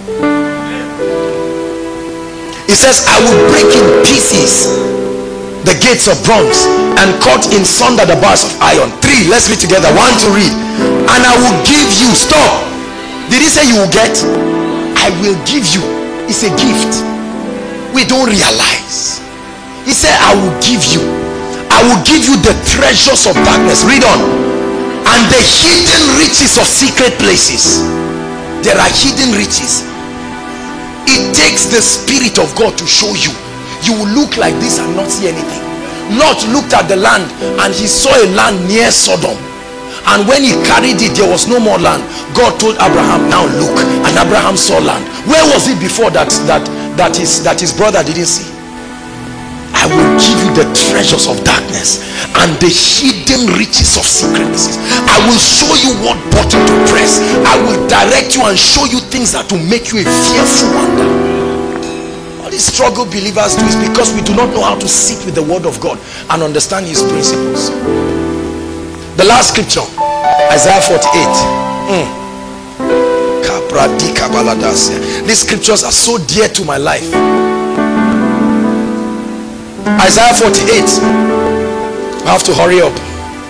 He says, I will break in pieces the gates of bronze and cut in sunder the bars of iron. Three, let's read together. One to read. And I will give you. Stop. Did he say you will get? I will give you. It's a gift. We don't realize. He said, I will give you. I will give you the treasures of darkness. Read on. And the hidden riches of secret places. There are hidden riches. It takes the Spirit of God to show you. You will look like this and not see anything. Lot looked at the land and he saw a land near Sodom, and when he carried it there was no more land. God told Abraham, now look, and Abraham saw land. Where was it before that that that his that his brother didn't see? I will give you the treasures of darkness and the hidden riches of secrets. I will show you what button to press. I will direct you and show you things that will make you a fearful wonder. All these struggle believers do is because we do not know how to sit with the word of God and understand his principles. The last scripture, Isaiah forty-eight. mm. These scriptures are so dear to my life. Isaiah forty-eight. I have to hurry up.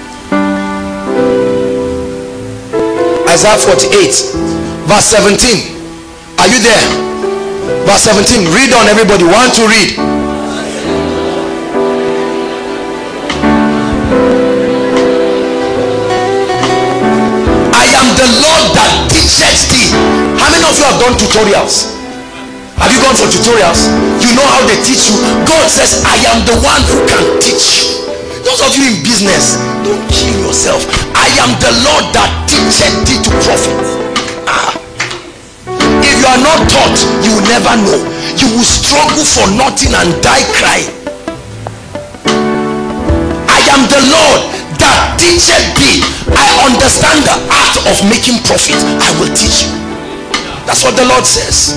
Isaiah forty-eight verse seventeen. Are you there? Verse seventeen. Read on, everybody. Want to read? teacheth thee. How many of you have done tutorials? Have you gone for tutorials? You know how they teach you. God says, I am the one who can teach. Those of you in business, don't kill yourself. I am the Lord that teacheth thee to profit. Ah. If you are not taught, you will never know. You will struggle for nothing and die crying. I am the Lord that teacheth thee. I understand the art of making profit. I will teach you. That's what the Lord says.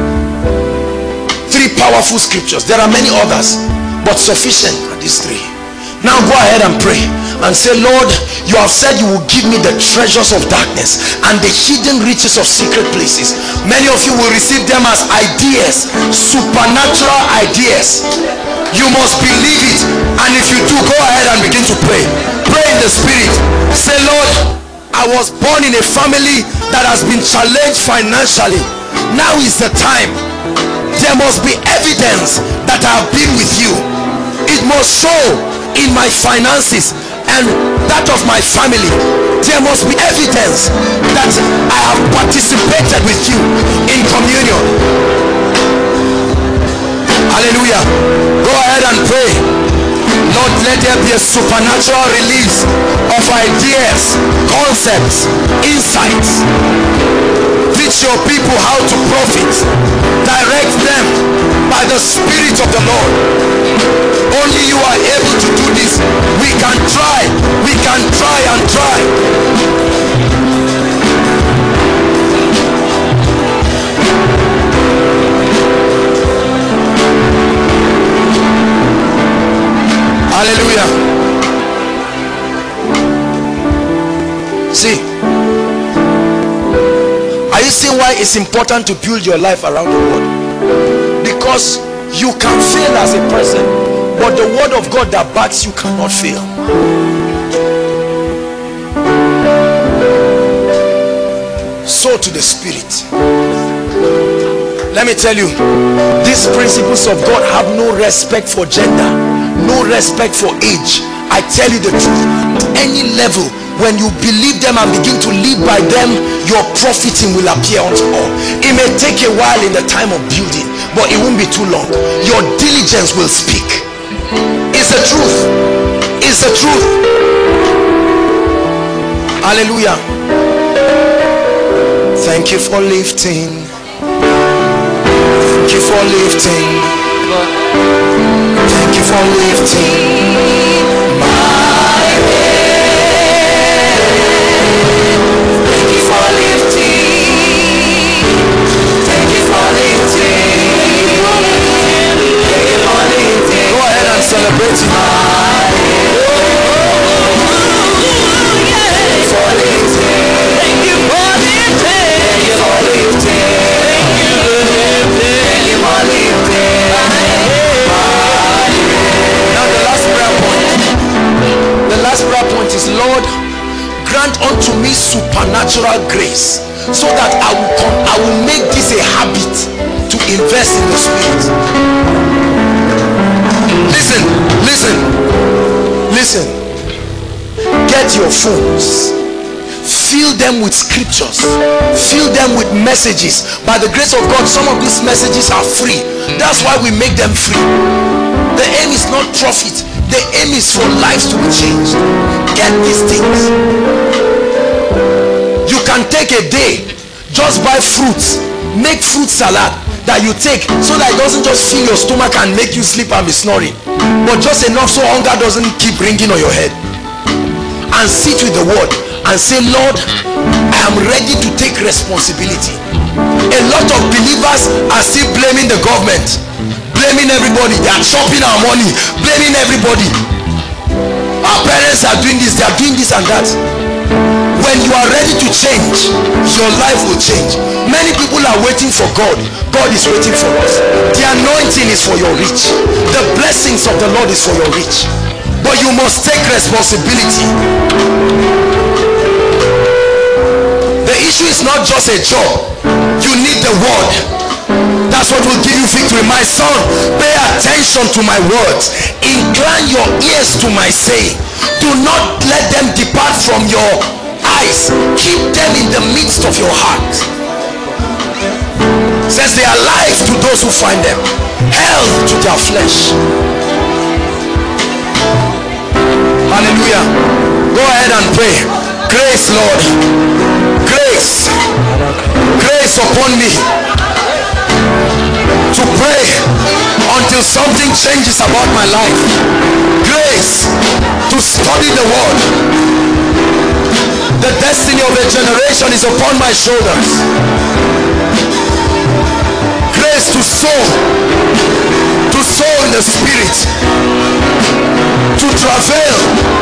Three powerful scriptures. There are many others, but sufficient are these three. Now go ahead and pray and say, Lord, you have said you will give me the treasures of darkness and the hidden riches of secret places. Many of you will receive them as ideas, supernatural ideas. You must believe it, and if you do, go ahead and begin to pray. Pray in the spirit. Say, Lord, I was born in a family that has been challenged financially. Now is the time. There must be evidence that I have been with you. It must show in my finances and that of my family. There must be evidence that I have participated with you in communion. Hallelujah. Go ahead and pray. Lord, let there be a supernatural release of ideas, concepts, insights. Teach your people how to profit. Direct them by the Spirit of the Lord. Only you are able to do this. We can try. We can try and try. Hallelujah. See, are you seeing why it's important to build your life around the word? Because you can fail as a person, but the word of God that backs you cannot fail. So to the spirit, let me tell you, these principles of God have no respect for gender, no respect for age. I tell you the truth, at any level, when you believe them and begin to live by them, your profiting will appear unto all. It may take a while in the time of building, but it won't be too long. Your diligence will speak. It's the truth. It's the truth. Hallelujah. Thank you for lifting. Thank you for lifting. Thank you for lifting my head. Thank you for lifting. Thank you for lifting. Thank you for lifting. Go ahead and celebrate it. Thank you for lifting. Thank you for lifting. Thank you for lifting. Thank you for lifting. Now the last prayer point. The last prayer point is, Lord, grant unto me supernatural grace, so that I will come, I will make this a habit to invest in the spirit. Listen, listen, listen. Get your phones. Fill them with scriptures. Fill them with messages. By the grace of God, some of these messages are free. That's why we make them free. The aim is not profit. The aim is for lives to be changed. Get these things. You can take a day, just buy fruits, make fruit salad that you take, so that it doesn't just fill your stomach and make you sleep and be snoring, but just enough so hunger doesn't keep ringing on your head. And sit with the word and say, Lord, I am ready to take responsibility. A lot of believers are still blaming the government, blaming everybody. They are chopping our money, blaming everybody. Our parents are doing this, they are doing this and that. When you are ready to change, your life will change. Many people are waiting for God. God is waiting for us. The anointing is for your reach. The blessings of the Lord is for your reach. But you must take responsibility. The issue is not just a job. You need the word. That's what will give you victory. My son, pay attention to my words. Incline your ears to my saying. Do not let them depart from your wise, keep them in the midst of your heart. It says they are life to those who find them, health to their flesh. Hallelujah. Go ahead and pray. Grace, Lord. Grace. Grace upon me to pray until something changes about my life. Grace to study the word. The destiny of a generation is upon my shoulders. Grace to sow, to sow in the spirit, to travail.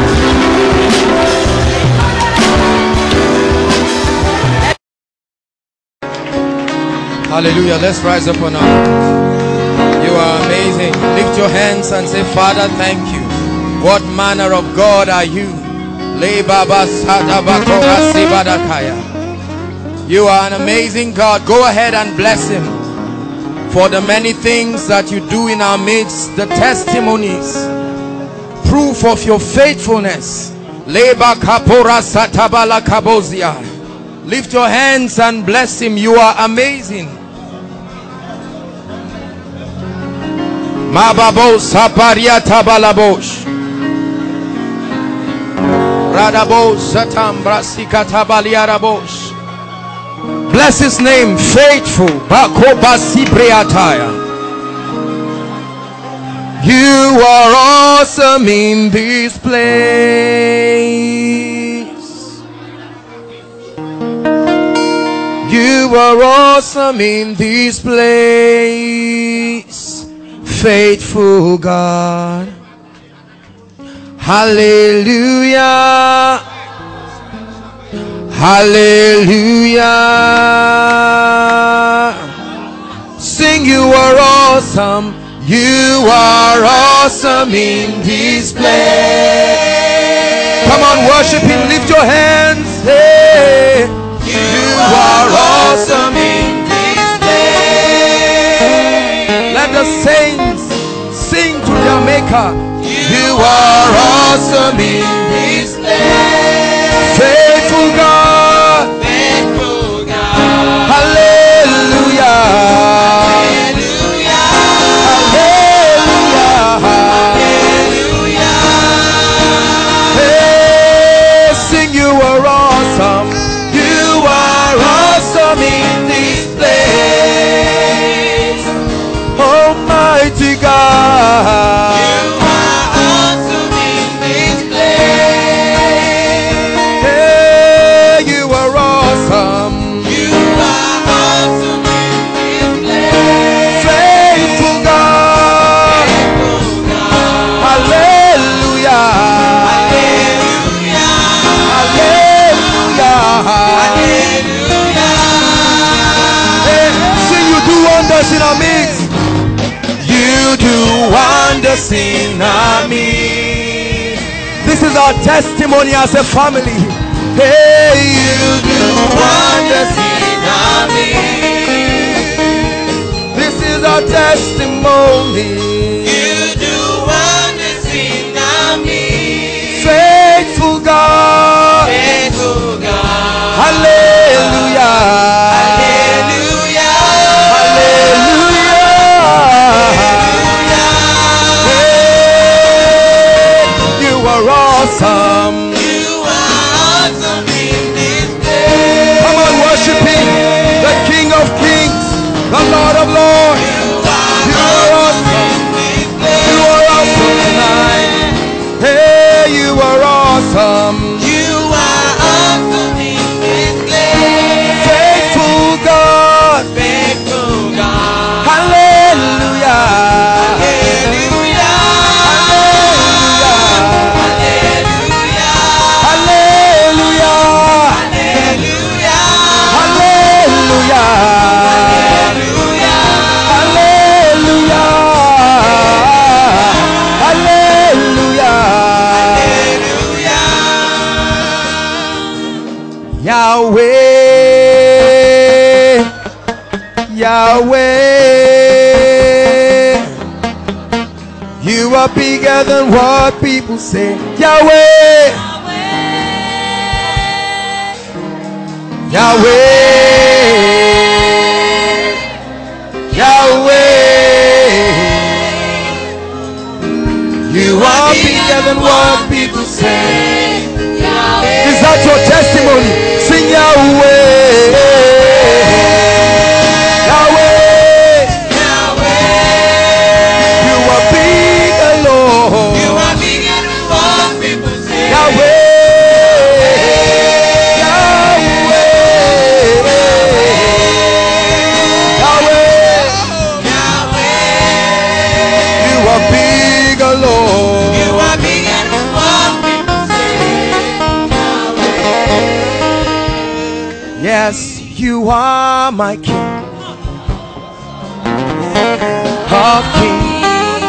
Hallelujah. Let's rise up on our feet. You are amazing. Lift your hands and say, Father, thank you. What manner of God are you? You are an amazing God. Go ahead and bless him for the many things that you do in our midst, the testimonies, proof of your faithfulness. Lift your hands and bless him. You are amazing. Mababos Saparia Tabalabosh Radabos Satam Brasika Tabaliarabosh. Bless his name, faithful. Bakobasibriataya. You are awesome in this place. You are awesome in this place, faithful God. Hallelujah. Hallelujah. Sing, you are awesome. You are awesome in this place. Come on, worship him. Lift your hands. Hey. You are awesome in this place. Let the saints sing to their maker. You are awesome in this place. Faithful God. Faithful God. Hallelujah. Hallelujah. Hallelujah. Hallelujah. Hey, sing, you are awesome. You are awesome in this place. Almighty God. In our midst, you do wonders in our midst. This is our testimony as a family. Hey, you do wonders in our midst. This is our testimony. You do wonders in our midst. Faithful God. Faithful God. Hallelujah. Awesome. You are awesome in this place. Come on, worship him, the King of Kings, the Lord of Lords. You are, you are awesome in this place. You are awesome tonight. Hey, you are awesome. You are awesome in this place. Faithful God. Faithful God. Hallelujah. Yahweh, Yahweh, you are bigger than what people say. Yahweh, Yahweh, Yahweh, you are bigger than what people say. Is that your testimony? Sing Yahweh, Yahweh, Yahweh, you are bigger, Lord. You are bigger than what people say. Yahweh. Yes, you are my King, our King.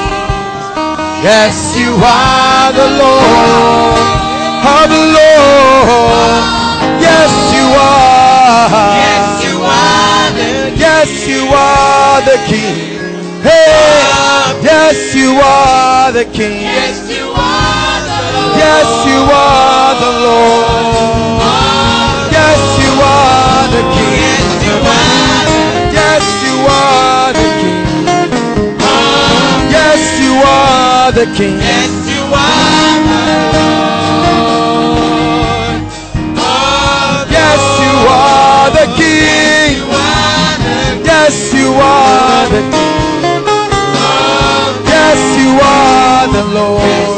Yes, you are the Lord of the Lord. Yes, you are. Yes, you are the King. Yes, you are the King. Hey, yes, you are the King. Yes, you are the Lord. Yes, you are the Lord. Yes, you are the King. Yes, you are the King. Yes, you are the King. Yes, you are the Lord. Yes, you are the King. Yes, you are the King. Yes, you are the Lord.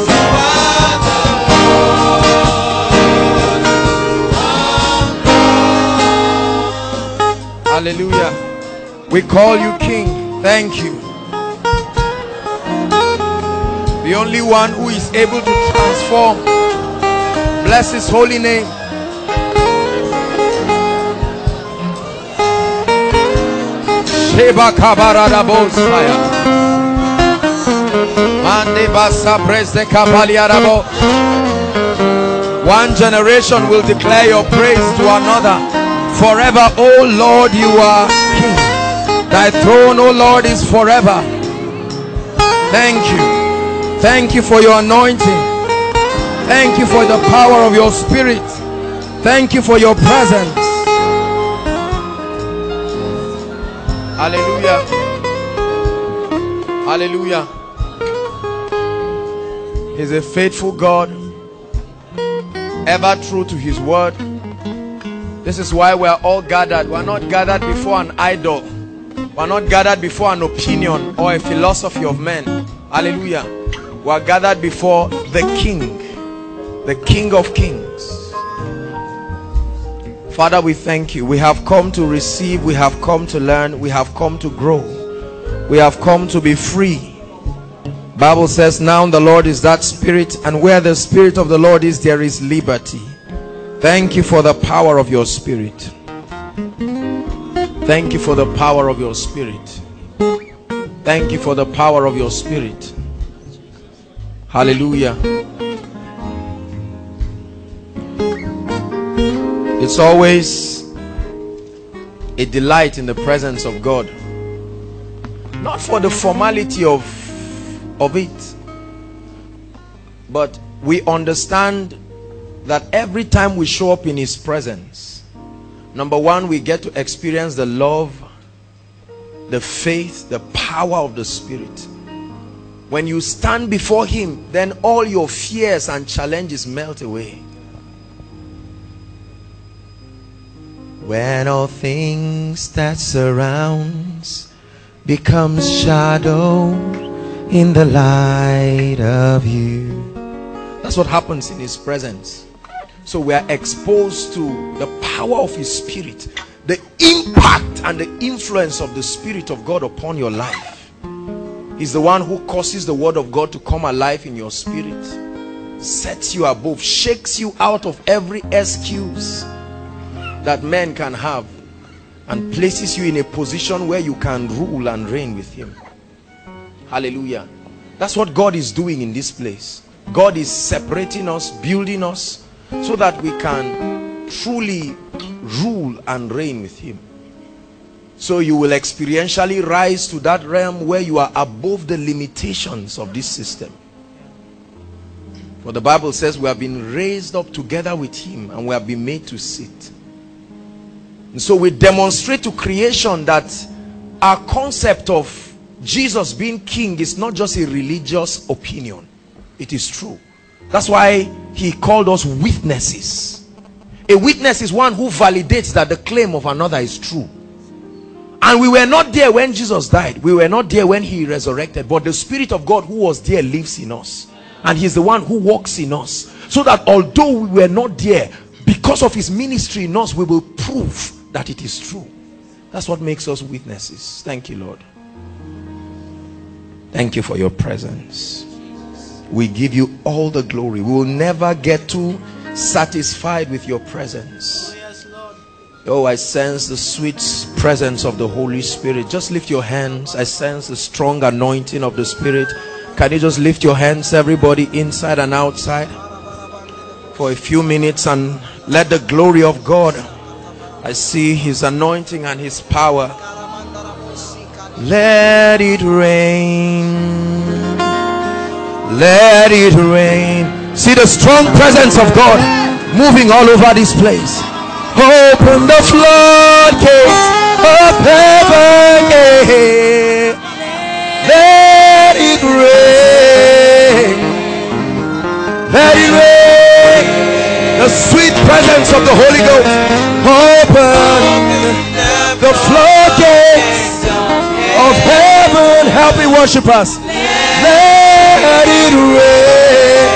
Hallelujah. We call you King. Thank you. The only one who is able to transform. Bless his holy name. Sheba kabarada bosaya. Mande basa prese kabaliarabo. One generation will declare your praise to another. Forever, O Lord, you are King. Thy throne, O Lord, is forever. Thank you. Thank you for your anointing. Thank you for the power of your spirit. Thank you for your presence. Hallelujah. Hallelujah. He's a faithful God, ever true to his word. This is why we are all gathered. We are not gathered before an idol. We are not gathered before an opinion or a philosophy of men. Hallelujah. We are gathered before the King, the King of Kings. Father, we thank you. We have come to receive. We have come to learn. We have come to grow. We have come to be free. Bible says, now the Lord is that Spirit, and where the Spirit of the Lord is, there is liberty. Thank you for the power of your Spirit. Thank you for the power of your Spirit. Thank you for the power of your Spirit. Hallelujah. It's always a delight in the presence of God. Not for the formality of, of it, but we understand that every time we show up in his presence, number one, we get to experience the love, the faith, the power of the Spirit. When you stand before him, then all your fears and challenges melt away. When all things that surrounds becomes shadow in the light of you. That's what happens in his presence. So we are exposed to the power of his Spirit, the impact and the influence of the Spirit of God upon your life. He's the one who causes the word of God to come alive in your spirit, sets you above, shakes you out of every excuse that men can have, and places you in a position where you can rule and reign with him. Hallelujah. That's what God is doing in this place. God is separating us, building us, so that we can truly rule and reign with him. So you will experientially rise to that realm where you are above the limitations of this system. For the Bible says we have been raised up together with him, and we have been made to sit. And so we demonstrate to creation that our concept of Jesus being king is not just a religious opinion. It is true. That's why he called us witnesses. A witness is one who validates that the claim of another is true. And we were not there when Jesus died. We were not there when he resurrected. But the Spirit of God who was there lives in us. And he's the one who walks in us. So that although we were not there, because of his ministry in us, we will prove that it is true. That's what makes us witnesses. Thank you, Lord. Thank you for your presence. We give you all the glory. We will never get too satisfied with your presence. Oh, I sense the sweet presence of the Holy Spirit. Just lift your hands. I sense the strong anointing of the Spirit. Can you just lift your hands, everybody, inside and outside, for a few minutes, and let the glory of God, I see his anointing and his power. Let it rain. Let it rain. See the strong presence of God moving all over this place. Open the floodgates of heaven, yeah. Let it rain. Let it rain. The sweet presence of the Holy Ghost. Open the floodgates of heaven. Help me, worship us. Let it rain.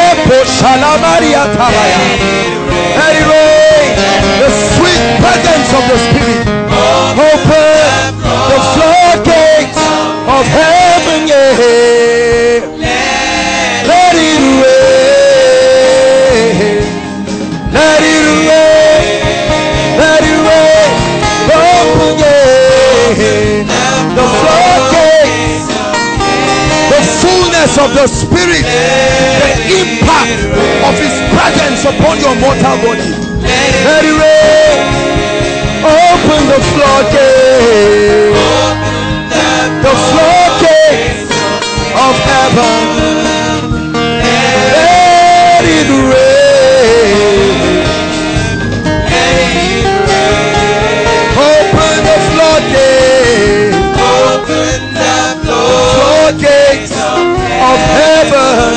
Let it rain. The sweet presence of the Spirit. Open the floodgates of heaven, yeah. Let it rain. Let it rain. Let it rain. Open, yeah. The floodgates. The fullness of the Spirit. The impact of his presence upon your mortal body. Let it rain. Open the floodgates. The floodgates of heaven. Let it rain. Open the floodgates. Open the floodgates of heaven.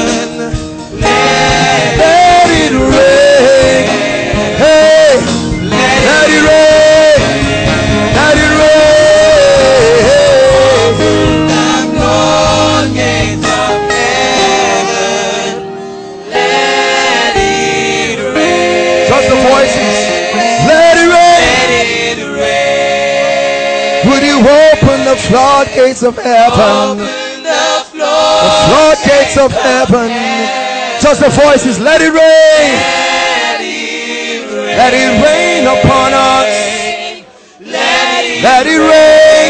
Let it rain. Hey, let it rain. Let it rain. The floodgates of heaven. Let it rain. Just the voices. Let it rain. Let it rain. Would you open the floodgates of heaven? Open the floodgates, the floodgates of heaven. Just the voices. Let it rain. Let it rain upon us. Let it, Let it rain.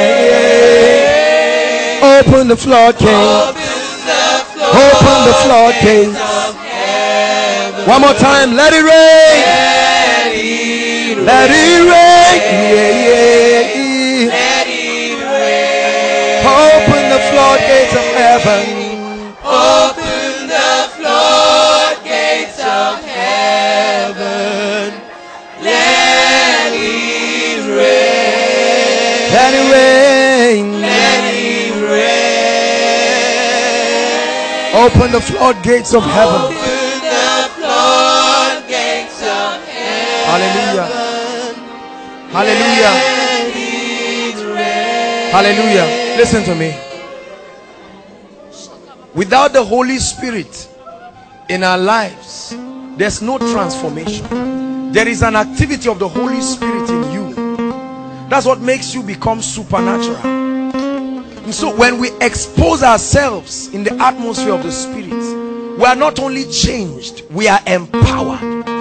rain. Open the floodgates. Open the floodgates. One more time. Let it rain. Let it rain. Yeah, yeah. Let it rain. Open the floodgates of heaven. Open the floodgates of heaven. Let it rain. Let it rain. Let it rain. Open the floodgates of heaven. Open the floodgates of heaven. Hallelujah. Hallelujah. Hallelujah. Listen to me. Without the Holy Spirit in our lives, there's no transformation. There is an activity of the Holy Spirit in you. That's what makes you become supernatural. And so when we expose ourselves in the atmosphere of the Spirit, we are not only changed, we are empowered.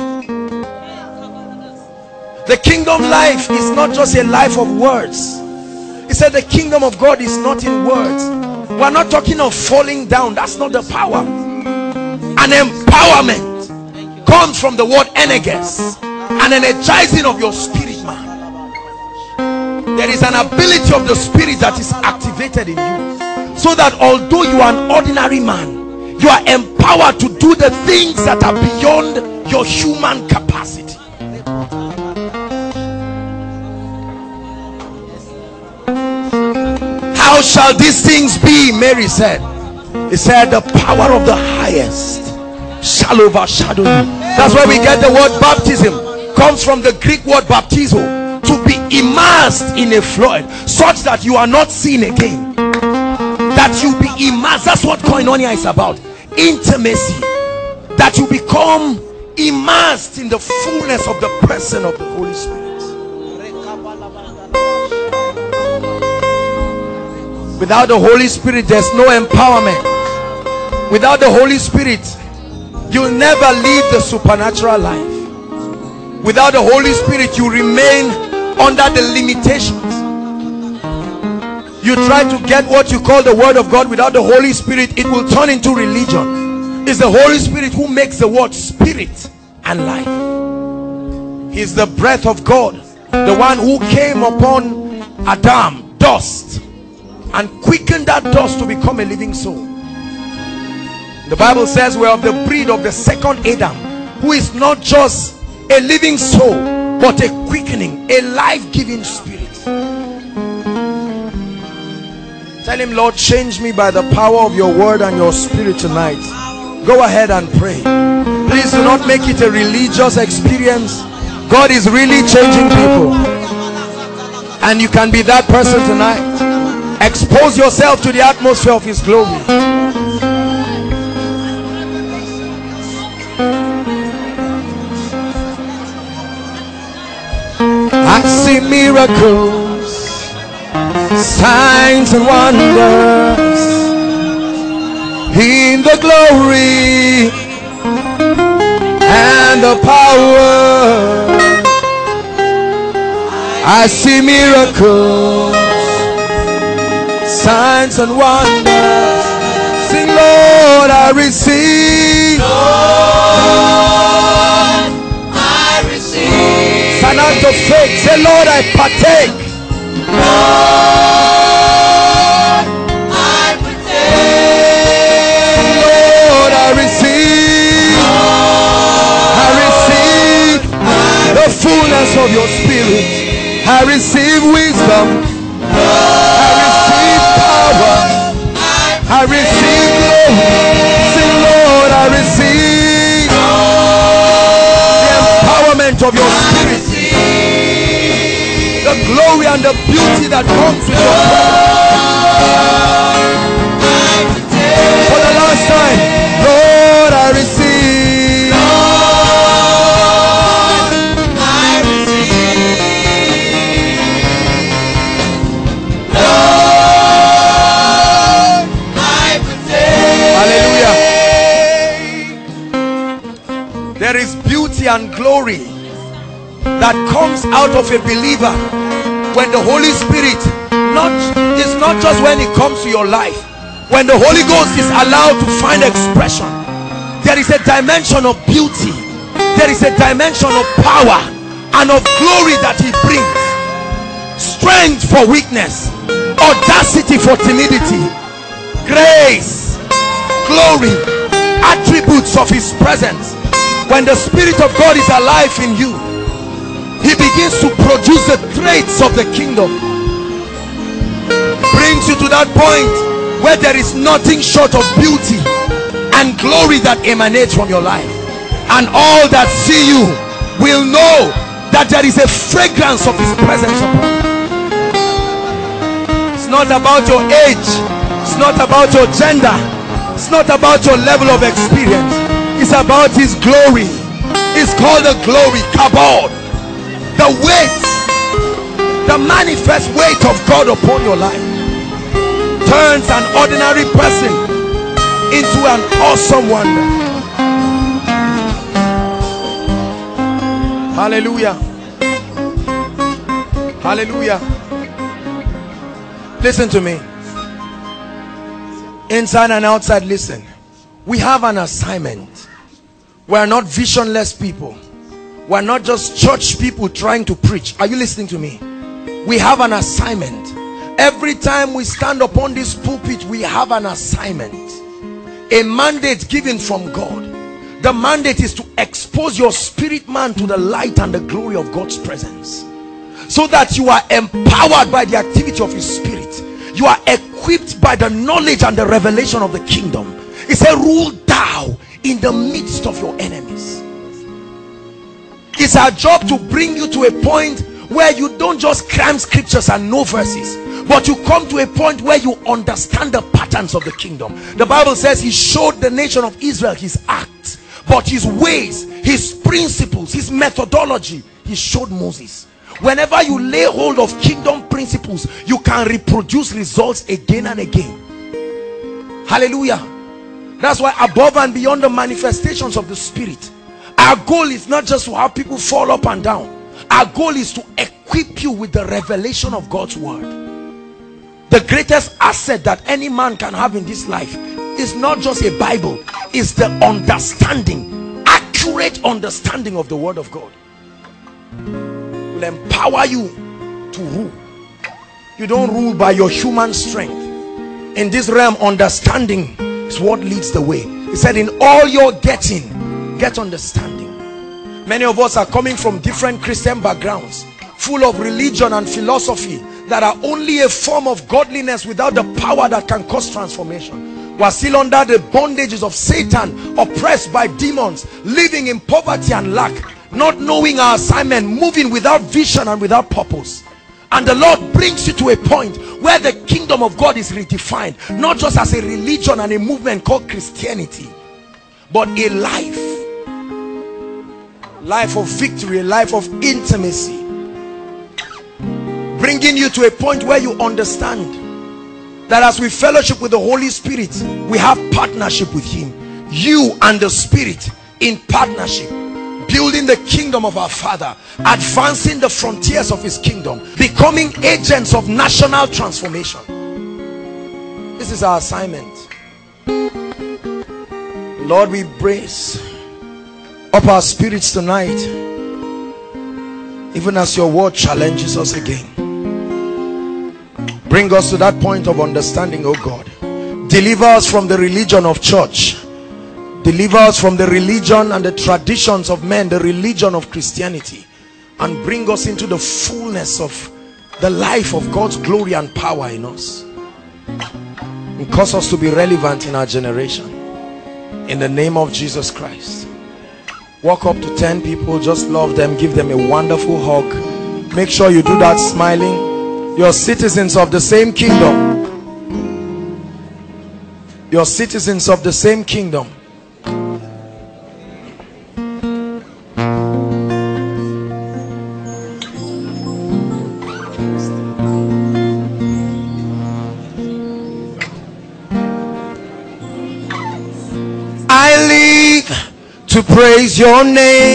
The kingdom life is not just a life of words. He said the kingdom of God is not in words. We are not talking of falling down. That's not the power. An empowerment comes from the word energes, an energizing of your spirit, man. There is an ability of the Spirit that is activated in you, so that although you are an ordinary man, you are empowered to do the things that are beyond your human capacity. how shall these things be? Mary said. He said, the power of the highest shall overshadow you. That's where we get the word baptism. Comes from the Greek word baptizo, to be immersed in a flood, such that you are not seen again. That you be immersed. That's what koinonia is about. Intimacy. That you become immersed in the fullness of the person of the Holy Spirit. Without the Holy Spirit, there's no empowerment. Without the Holy Spirit, you'll never live the supernatural life. Without the Holy Spirit, you remain under the limitations. You try to get what you call the word of God. Without the Holy Spirit, it will turn into religion. It's the Holy Spirit who makes the word spirit and life. He's the breath of God, the one who came upon Adam, dust, and quickened that dust to become a living soul. The Bible says we're of the breed of the second Adam, who is not just a living soul, but a quickening, a life-giving spirit. Tell him, Lord, change me by the power of your word and your spirit tonight. Go ahead and pray. Please do not make it a religious experience. God is really changing people, and you can be that person tonight. Expose yourself to the atmosphere of his glory. I see miracles, signs and wonders in the glory and the power. I see miracles, signs and wonders. Sing, Lord, I receive. Lord, I receive. It's an act of faith. Say, Lord, I partake. Lord, I partake. Lord, I receive. Lord, I receive the fullness of your spirit. I receive wisdom. I receive power. I receive glory. Sing, Lord, I receive the empowerment of your spirit, the glory and the beauty that comes with your presence. For the last time, Lord, I receive. There is beauty and glory that comes out of a believer when the Holy Spirit, not is not just when it comes to your life, when the Holy Ghost is allowed to find expression. There is a dimension of beauty, there is a dimension of power and of glory that he brings. Strength for weakness, audacity for timidity, grace, glory, attributes of his presence. When the Spirit of God is alive in you, he begins to produce the traits of the kingdom. Brings you to that point where there is nothing short of beauty and glory that emanates from your life, and all that see you will know that there is a fragrance of his presence upon you. It's not about your age, it's not about your gender, it's not about your level of experience. It's about his glory. It's called the glory, kabod. The weight, the manifest weight of God upon your life turns an ordinary person into an awesome wonder. Hallelujah. Hallelujah. Listen to me. Inside and outside, listen. We have an assignment. We are not visionless people. We are not just church people trying to preach. Are you listening to me? We have an assignment. Every time we stand upon this pulpit, we have an assignment, a mandate given from God. The mandate is to expose your spirit man to the light and the glory of God's presence, so that you are empowered by the activity of his spirit. You are equipped by the knowledge and the revelation of the kingdom. It said, rule thou in the midst of your enemies. It's our job to bring you to a point where you don't just cram scriptures and know verses, but you come to a point where you understand the patterns of the kingdom. The Bible says he showed the nation of Israel his acts, but his ways, his principles, his methodology, he showed Moses. Whenever you lay hold of kingdom principles, you can reproduce results again and again. Hallelujah. That's why above and beyond the manifestations of the Spirit, our goal is not just to have people fall up and down. Our goal is to equip you with the revelation of God's word. The greatest asset that any man can have in this life is not just a Bible, it's the understanding, accurate understanding of the word of God. It will empower you to rule. You don't rule by your human strength. In this realm, understanding is what leads the way. He said, in all your getting, get understanding. Many of us are coming from different Christian backgrounds, full of religion and philosophy that are only a form of godliness without the power that can cause transformation. We are still under the bondages of Satan, oppressed by demons, living in poverty and lack, not knowing our assignment, moving without vision and without purpose. And the Lord brings you to a point where the kingdom of God is redefined, not just as a religion and a movement called Christianity, but a life, life of victory, a life of intimacy, bringing you to a point where you understand that as we fellowship with the Holy Spirit, we have partnership with him. You and the Spirit in partnership, building the kingdom of our Father, advancing the frontiers of his kingdom, becoming agents of national transformation. This is our assignment. Lord, we brace up our spirits tonight, even as your word challenges us again. Bring us to that point of understanding, oh God. Deliver us from the religion of church. Deliver us from the religion and the traditions of men, the religion of Christianity, and bring us into the fullness of the life of God's glory and power in us, and cause us to be relevant in our generation. In the name of Jesus Christ. Walk up to ten people, just love them, give them a wonderful hug. Make sure you do that smiling. You're citizens of the same kingdom. You're citizens of the same kingdom. I live to praise your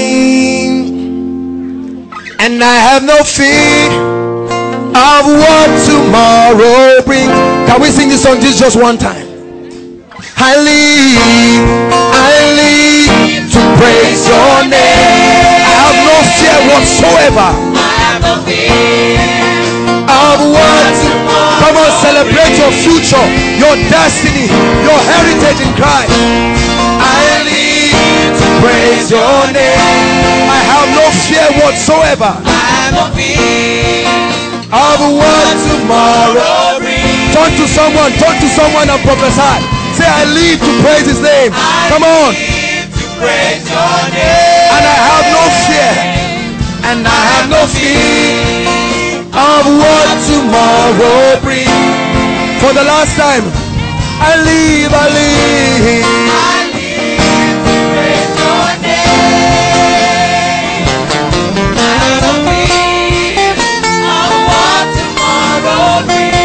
name, and I have no fear of what tomorrow brings. Can we sing this song just, just one time? I live, I live to praise your name. I have no fear whatsoever. I have no fear of what tomorrow. Come on, celebrate your future, your destiny, your heritage in Christ. I live to praise your name. I have no fear whatsoever. I have no fear of what tomorrow brings. Turn to someone, turn to someone and prophesy. Say, I live to praise his name. I Come on. Live to praise your name. And I have no fear. And I have no fear of what tomorrow brings. For the last time, I live, I live. I live to praise your name. I have no fear of what tomorrow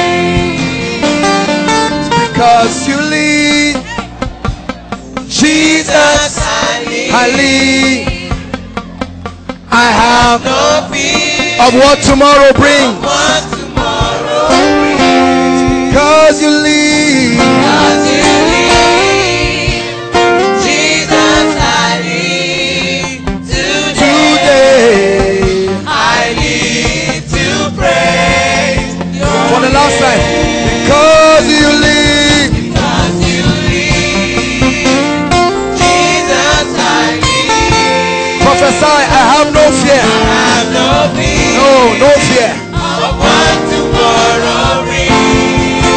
brings. Because you live, Jesus, I live. I live. I have no fear of what tomorrow brings. Of what tomorrow brings. Because you live. Because you live. Jesus, I live today. Today. I live to praise your For the last time. Because you live. Because you live. Jesus, I live. Prophesy, I have no fear. I have no fear. No, no fear. Of what tomorrow brings.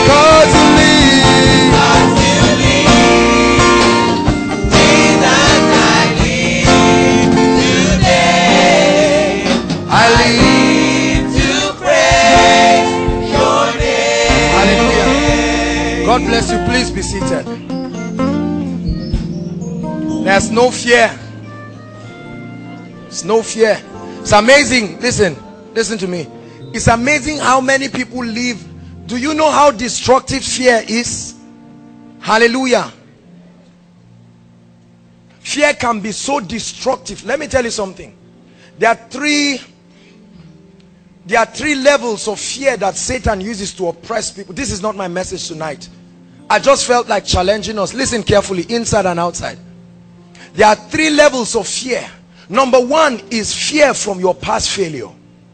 no fear. It's no fear. It's amazing. Listen, listen to me. It's amazing how many people live. Do you know how destructive fear is? Hallelujah. Fear can be so destructive. Let me tell you something. There are three there are three levels of fear that Satan uses to oppress people. This is not my message tonight. I just felt like challenging us. Listen carefully, inside and outside. There are three levels of fear. Number one is fear from your past failure.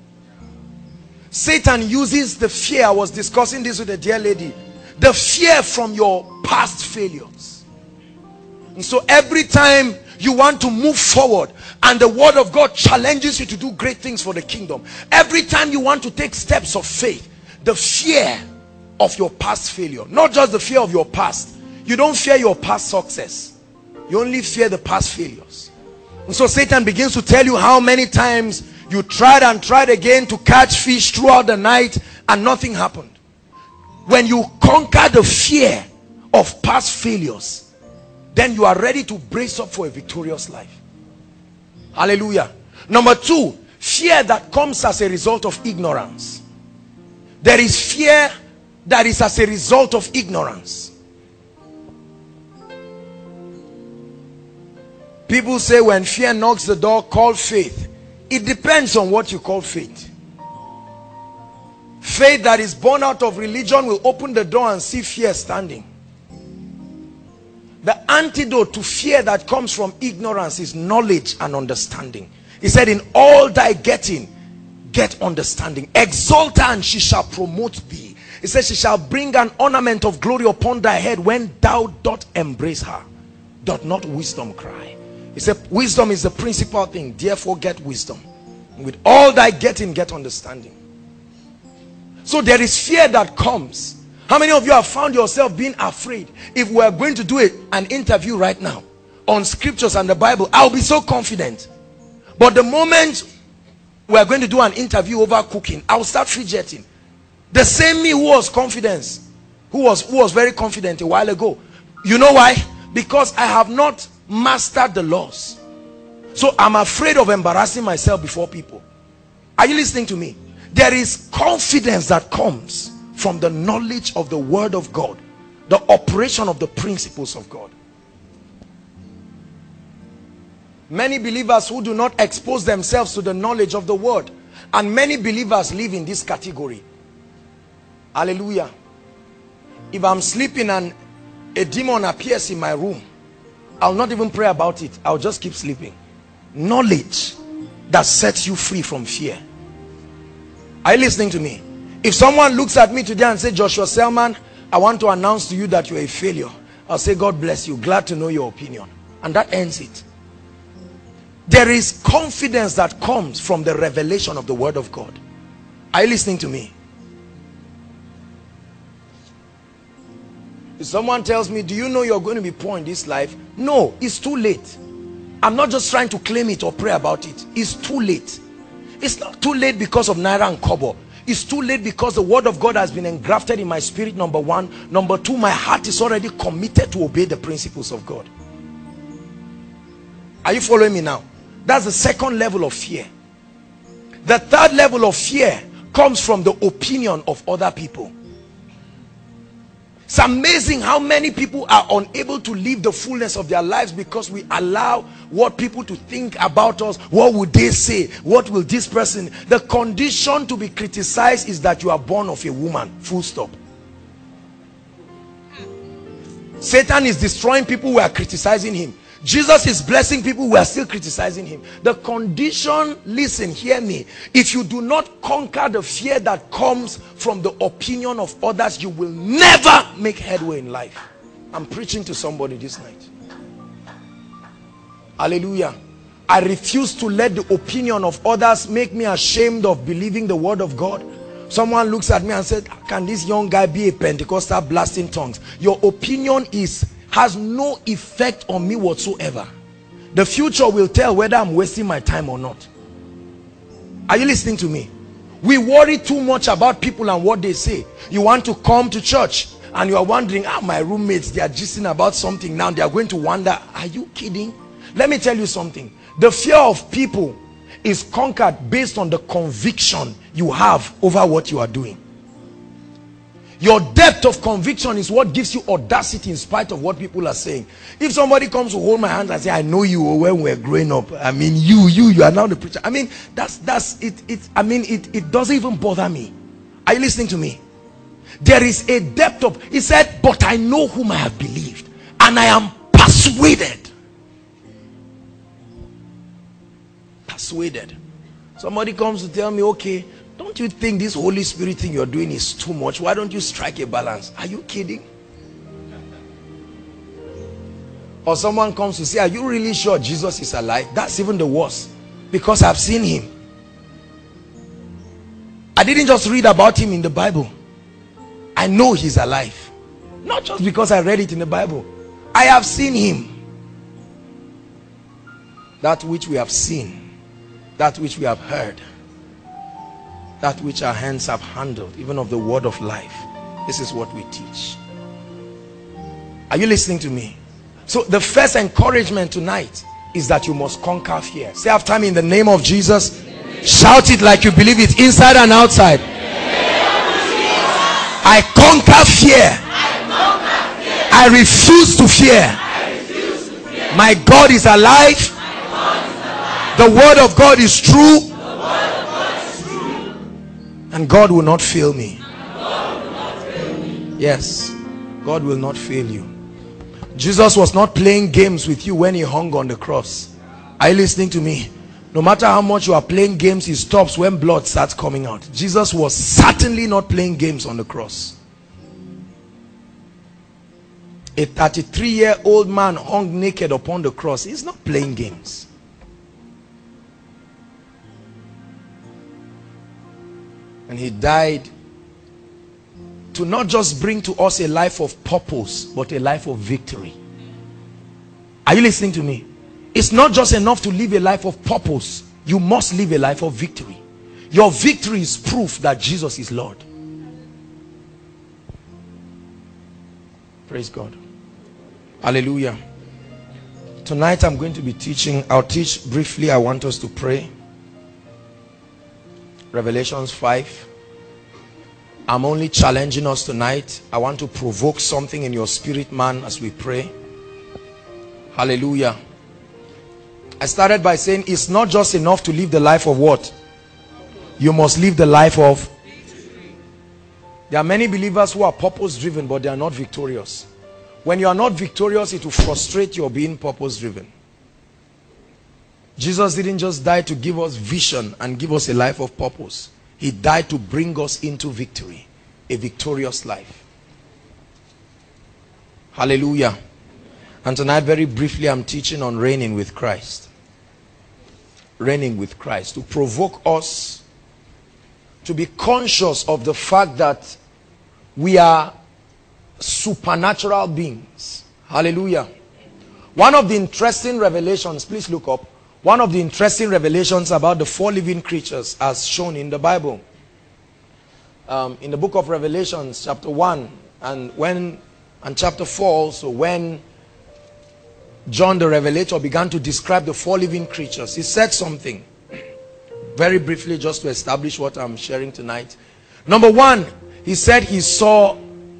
Satan uses the fear. I was discussing this with a dear lady. The fear from your past failures. And so every time you want to move forward and the word of God challenges you to do great things for the kingdom, every time you want to take steps of faith, the fear of your past failure, not just the fear of your past. You don't fear your past success. You only fear the past failures. And so Satan begins to tell you how many times you tried and tried again to catch fish throughout the night and nothing happened. When you conquer the fear of past failures, then you are ready to brace up for a victorious life. Hallelujah. Number two, fear that comes as a result of ignorance. There is fear that is as a result of ignorance. People say when fear knocks the door, call faith. It depends on what you call faith. Faith that is born out of religion will open the door and see fear standing. The antidote to fear that comes from ignorance is knowledge and understanding. He said, in all thy getting, get understanding. Exalt her and she shall promote thee. He says, she shall bring an ornament of glory upon thy head when thou dost embrace her. Doth not wisdom cry? He said, wisdom is the principal thing. Therefore get wisdom. And with all thy getting, get understanding. So there is fear that comes. How many of you have found yourself being afraid? If we are going to do it, an interview right now on scriptures and the Bible, I'll be so confident. But the moment we are going to do an interview over cooking, I'll start fidgeting. The same me who was confident, who was, who was very confident a while ago. You know why? Because I have not mastered the laws. So I'm afraid of embarrassing myself before people. Are you listening to me? There is confidence that comes from the knowledge of the word of God, the operation of the principles of God. Many believers who do not expose themselves to the knowledge of the word, and many believers live in this category. Hallelujah. If I'm sleeping and a demon appears in my room, I'll not even pray about it. I'll just keep sleeping. Knowledge that sets you free from fear. Are you listening to me? If someone looks at me today and says, Joshua Selman, I want to announce to you that you're a failure, I'll say, God bless you, glad to know your opinion. And that ends it. There is confidence that comes from the revelation of the word of God. Are you listening to me? If someone tells me, do you know you're going to be poor in this life? No, it's too late. I'm not just trying to claim it or pray about it. It's too late. It's not too late because of naira and kobo. It's too late because the word of God has been engrafted in my spirit, number one. Number two, my heart is already committed to obey the principles of God. Are you following me now? That's the second level of fear. The third level of fear comes from the opinion of other people. It's amazing how many people are unable to live the fullness of their lives because we allow what people to think about us. What would they say? What will this person? The condition to be criticized is that you are born of a woman. Full stop. Satan is destroying people who are criticizing him. Jesus is blessing people who are still criticizing him. The condition, listen, hear me. If you do not conquer the fear that comes from the opinion of others, you will never make headway in life. I'm preaching to somebody this night. Hallelujah. I refuse to let the opinion of others make me ashamed of believing the word of God. Someone looks at me and said, can this young guy be a Pentecostal blasting tongues? Your opinion is has no effect on me whatsoever. The future will tell whether I'm wasting my time or not. Are you listening to me? We worry too much about people and what they say. You want to come to church and you are wondering, ah, my roommates, they are gisting about something now. They are going to wonder, are you kidding? Let me tell you something. The fear of people is conquered based on the conviction you have over what you are doing. Your depth of conviction is what gives you audacity in spite of what people are saying. If somebody comes to hold my hand and say, I know you when we were growing up. I mean, you, you, you are now the preacher. I mean, that's, that's, it, it, I mean, it, it doesn't even bother me. Are you listening to me? There is a depth of, he said, but I know whom I have believed, and I am persuaded. Persuaded. Somebody comes to tell me, okay, don't you think this Holy Spirit thing you're doing is too much? Why don't you strike a balance? Are you kidding? Or someone comes to say, are you really sure Jesus is alive? That's even the worst, because I've seen him. I didn't just read about him in the Bible. I know he's alive. Not just because I read it in the Bible. I have seen him. That which we have seen, that which we have heard, that which our hands have handled, even of the word of life. This is what we teach. Are you listening to me? So the first encouragement tonight is that you must conquer fear. Say after me, in the name of Jesus. Shout it like you believe it, inside and outside. I conquer fear. I refuse to fear. My God is alive. The word of God is true. And God will not fail me. Yes, God will not fail you. Jesus was not playing games with you when he hung on the cross. Are you listening to me? No matter how much you are playing games, he stops when blood starts coming out. Jesus was certainly not playing games on the cross. A thirty-three year old man hung naked upon the cross. He's not playing games. And he died to not just bring to us a life of purpose, but a life of victory. Are you listening to me? It's not just enough to live a life of purpose. You must live a life of victory. Your victory is proof that Jesus is Lord. Praise God. Hallelujah. Tonight I'm going to be teaching. I'll teach briefly. I want us to pray. Revelations five. I'm only challenging us tonight. I want to provoke something in your spirit, man, as we pray. Hallelujah. I started by saying it's not just enough to live the life of what? You must live the life of. There are many believers who are purpose driven, but they are not victorious. When you are not victorious, it will frustrate your being purpose driven. Jesus didn't just die to give us vision and give us a life of purpose. He died to bring us into victory, a victorious life. Hallelujah. And tonight, very briefly, I'm teaching on reigning with Christ. Reigning with Christ, to provoke us to be conscious of the fact that we are supernatural beings. Hallelujah. One of the interesting revelations, please look up, one of the interesting revelations about the four living creatures as shown in the Bible. Um, in the book of Revelations, chapter one, and when and chapter four also, when John the Revelator began to describe the four living creatures, he said something very briefly just to establish what I'm sharing tonight. Number one, he said he saw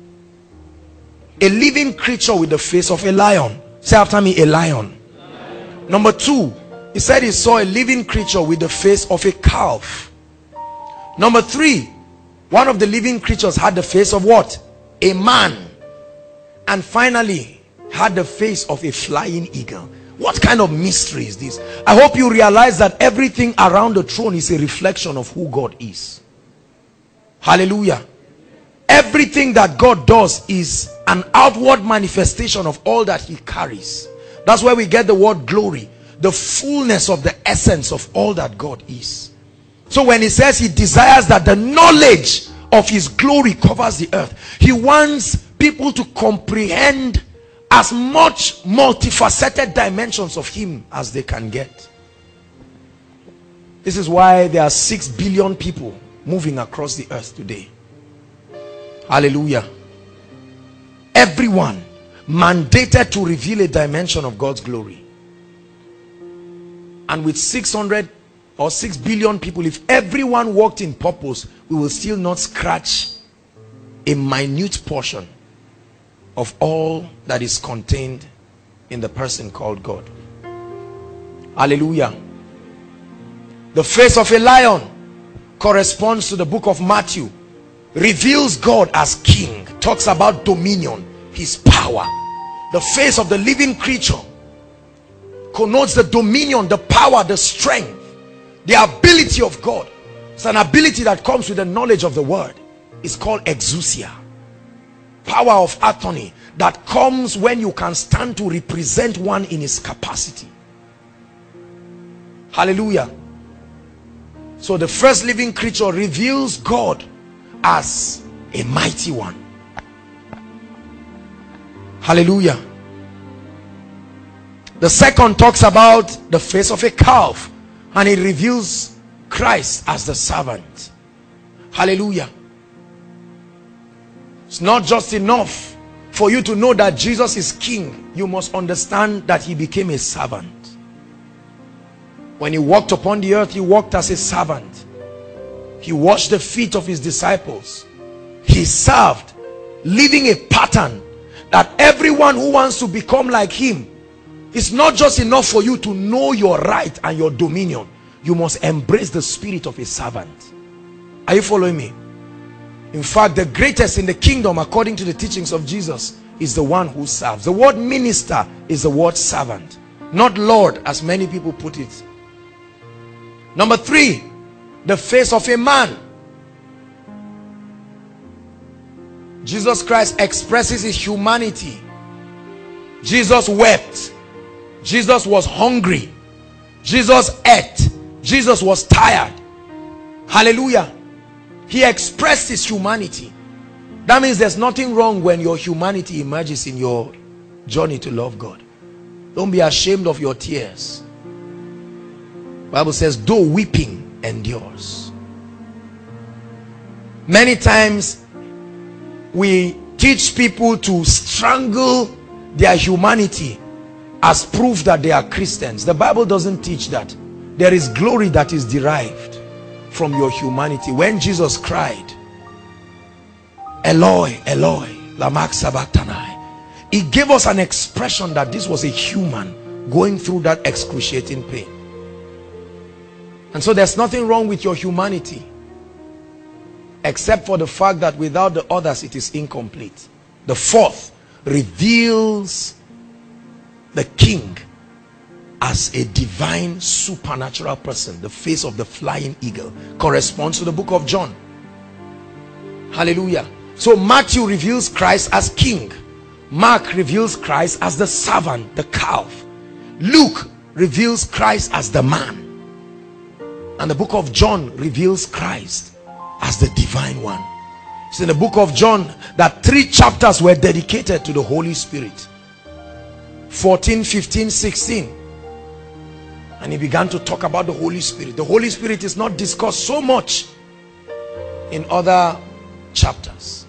a living creature with the face of a lion. Say after me, a lion. Lion. Number two, he said he saw a living creature with the face of a calf. Number three, one of the living creatures had the face of what? A man. And finally, had the face of a flying eagle. What kind of mystery is this? I hope you realize that everything around the throne is a reflection of who God is. Hallelujah. Everything that God does is an outward manifestation of all that he carries. That's where we get the word glory, the fullness of the essence of all that God is. So when he says he desires that the knowledge of his glory covers the earth, he wants people to comprehend as much multifaceted dimensions of him as they can get. This is why there are six billion people moving across the earth today. Hallelujah. Everyone mandated to reveal a dimension of God's glory. And with six hundred or six billion people, if everyone walked in purpose, we will still not scratch a minute portion of all that is contained in the person called God. Hallelujah. The face of a lion corresponds to the book of Matthew. Reveals God as king, talks about dominion, his power. The face of the living creature connotes the dominion, the power, the strength, the ability of God. It's an ability that comes with the knowledge of the word. It's called exousia, power of attorney, that comes when you can stand to represent one in his capacity. Hallelujah. So the first living creature reveals God as a mighty one. Hallelujah. The second talks about the face of a calf, and it reveals Christ as the servant. Hallelujah. It's not just enough for you to know that Jesus is king. You must understand that he became a servant. When he walked upon the earth, he walked as a servant. He washed the feet of his disciples. He served, leaving a pattern that everyone who wants to become like him, it's not just enough for you to know your right and your dominion. You must embrace the spirit of a servant. Are you following me? In fact, the greatest in the kingdom, according to the teachings of Jesus, is the one who serves. The word minister is the word servant, not Lord, as many people put it. Number three, the face of a man. Jesus Christ expresses his humanity. Jesus wept. Jesus was hungry. Jesus ate. Jesus was tired. Hallelujah. He expressed his humanity. That means there's nothing wrong when your humanity emerges in your journey to love God. Don't be ashamed of your tears. The Bible says, though weeping endures. Many times we teach people to strangle their humanity as proof that they are Christians. The Bible doesn't teach that. There is glory that is derived from your humanity. When Jesus cried, Eloi, Eloi, lama sabachthani, he gave us an expression that this was a human going through that excruciating pain. And so there's nothing wrong with your humanity, except for the fact that without the others it is incomplete. The fourth reveals the king as a divine supernatural person. The face of the flying eagle corresponds to the book of John. Hallelujah. So Matthew reveals Christ as king. Mark reveals Christ as the servant, the calf. Luke reveals Christ as the man. And the book of John reveals Christ as the divine one. It's in the book of John that three chapters were dedicated to the Holy Spirit. fourteen, fifteen, sixteen. And he began to talk about the Holy Spirit. The Holy Spirit is not discussed so much in other chapters.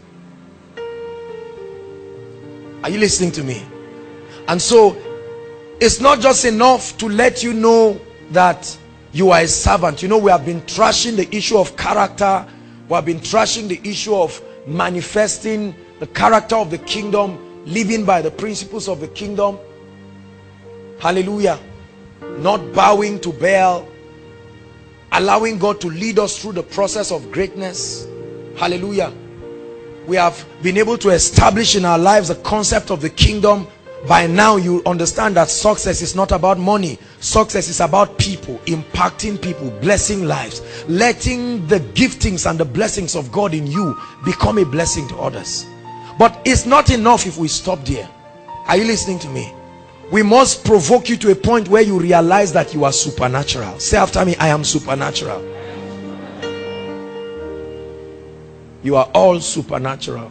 Are you listening to me? And so it's not just enough to let you know that you are a servant. You know, we have been trashing the issue of character. We have been trashing the issue of manifesting the character of the kingdom, living by the principles of the kingdom. Hallelujah. Not bowing to Baal, allowing God to lead us through the process of greatness. Hallelujah. We have been able to establish in our lives the concept of the kingdom. By now you understand that success is not about money. Success is about people, impacting people, blessing lives, letting the giftings and the blessings of God in you become a blessing to others. But it's not enough if we stop there. Are you listening to me? We must provoke you to a point where you realize that you are supernatural. Say after me, I am supernatural. You are all supernatural.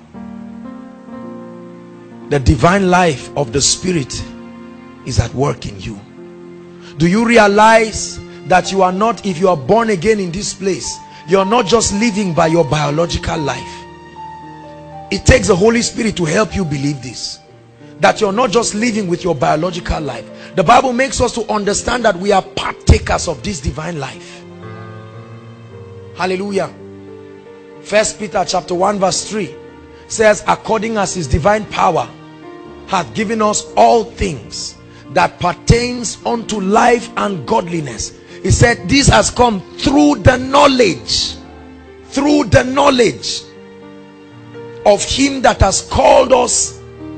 The divine life of the Spirit is at work in you. Do you realize that you are not, if you are born again in this place, you're not just living by your biological life? It takes the Holy Spirit to help you believe this. that you're not just living with your biological life. The Bible makes us to understand that we are partakers of this divine life. Hallelujah. First Peter chapter one verse three says, according as his divine power hath given us all things that pertains unto life and godliness. He said this has come through the knowledge, through the knowledge of him that has called us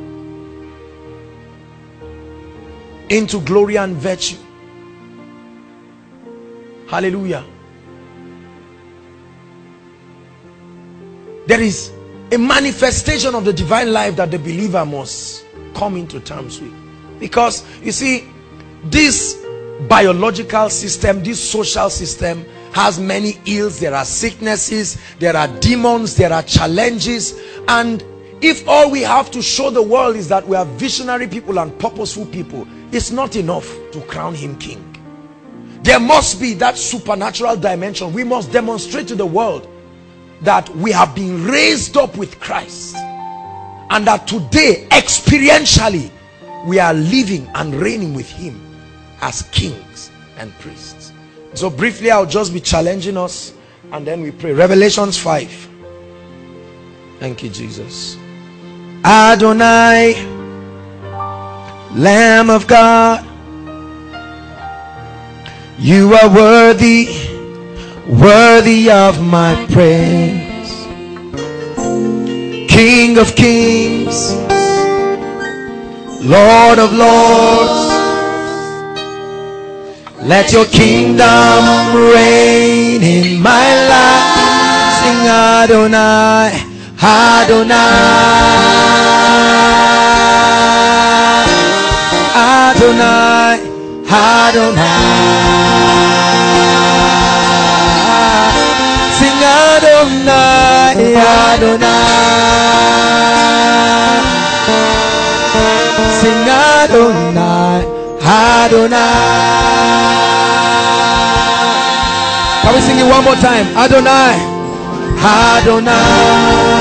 into glory and virtue. Hallelujah. There is a manifestation of the divine life that the believer must come into terms with. Because you see, this biological system, this social system has many ills. There are sicknesses, there are demons, there are challenges. And if all we have to show the world is that we are visionary people and purposeful people, it's not enough to crown him king. There must be that supernatural dimension. We must demonstrate to the world that we have been raised up with Christ, and that today experientially we are living and reigning with him as kings and priests. So briefly, I'll just be challenging us and then we pray. Revelations five. Thank you, Jesus. Adonai, Lamb of God, you are worthy, worthy of my praise. King of kings, Lord of lords, let your kingdom reign in my life. Sing Adonai, Adonai, Adonai, Adonai. Sing Adonai, Adonai. Sing Adonai, Adonai. Can we sing it one more time? Adonai, Adonai,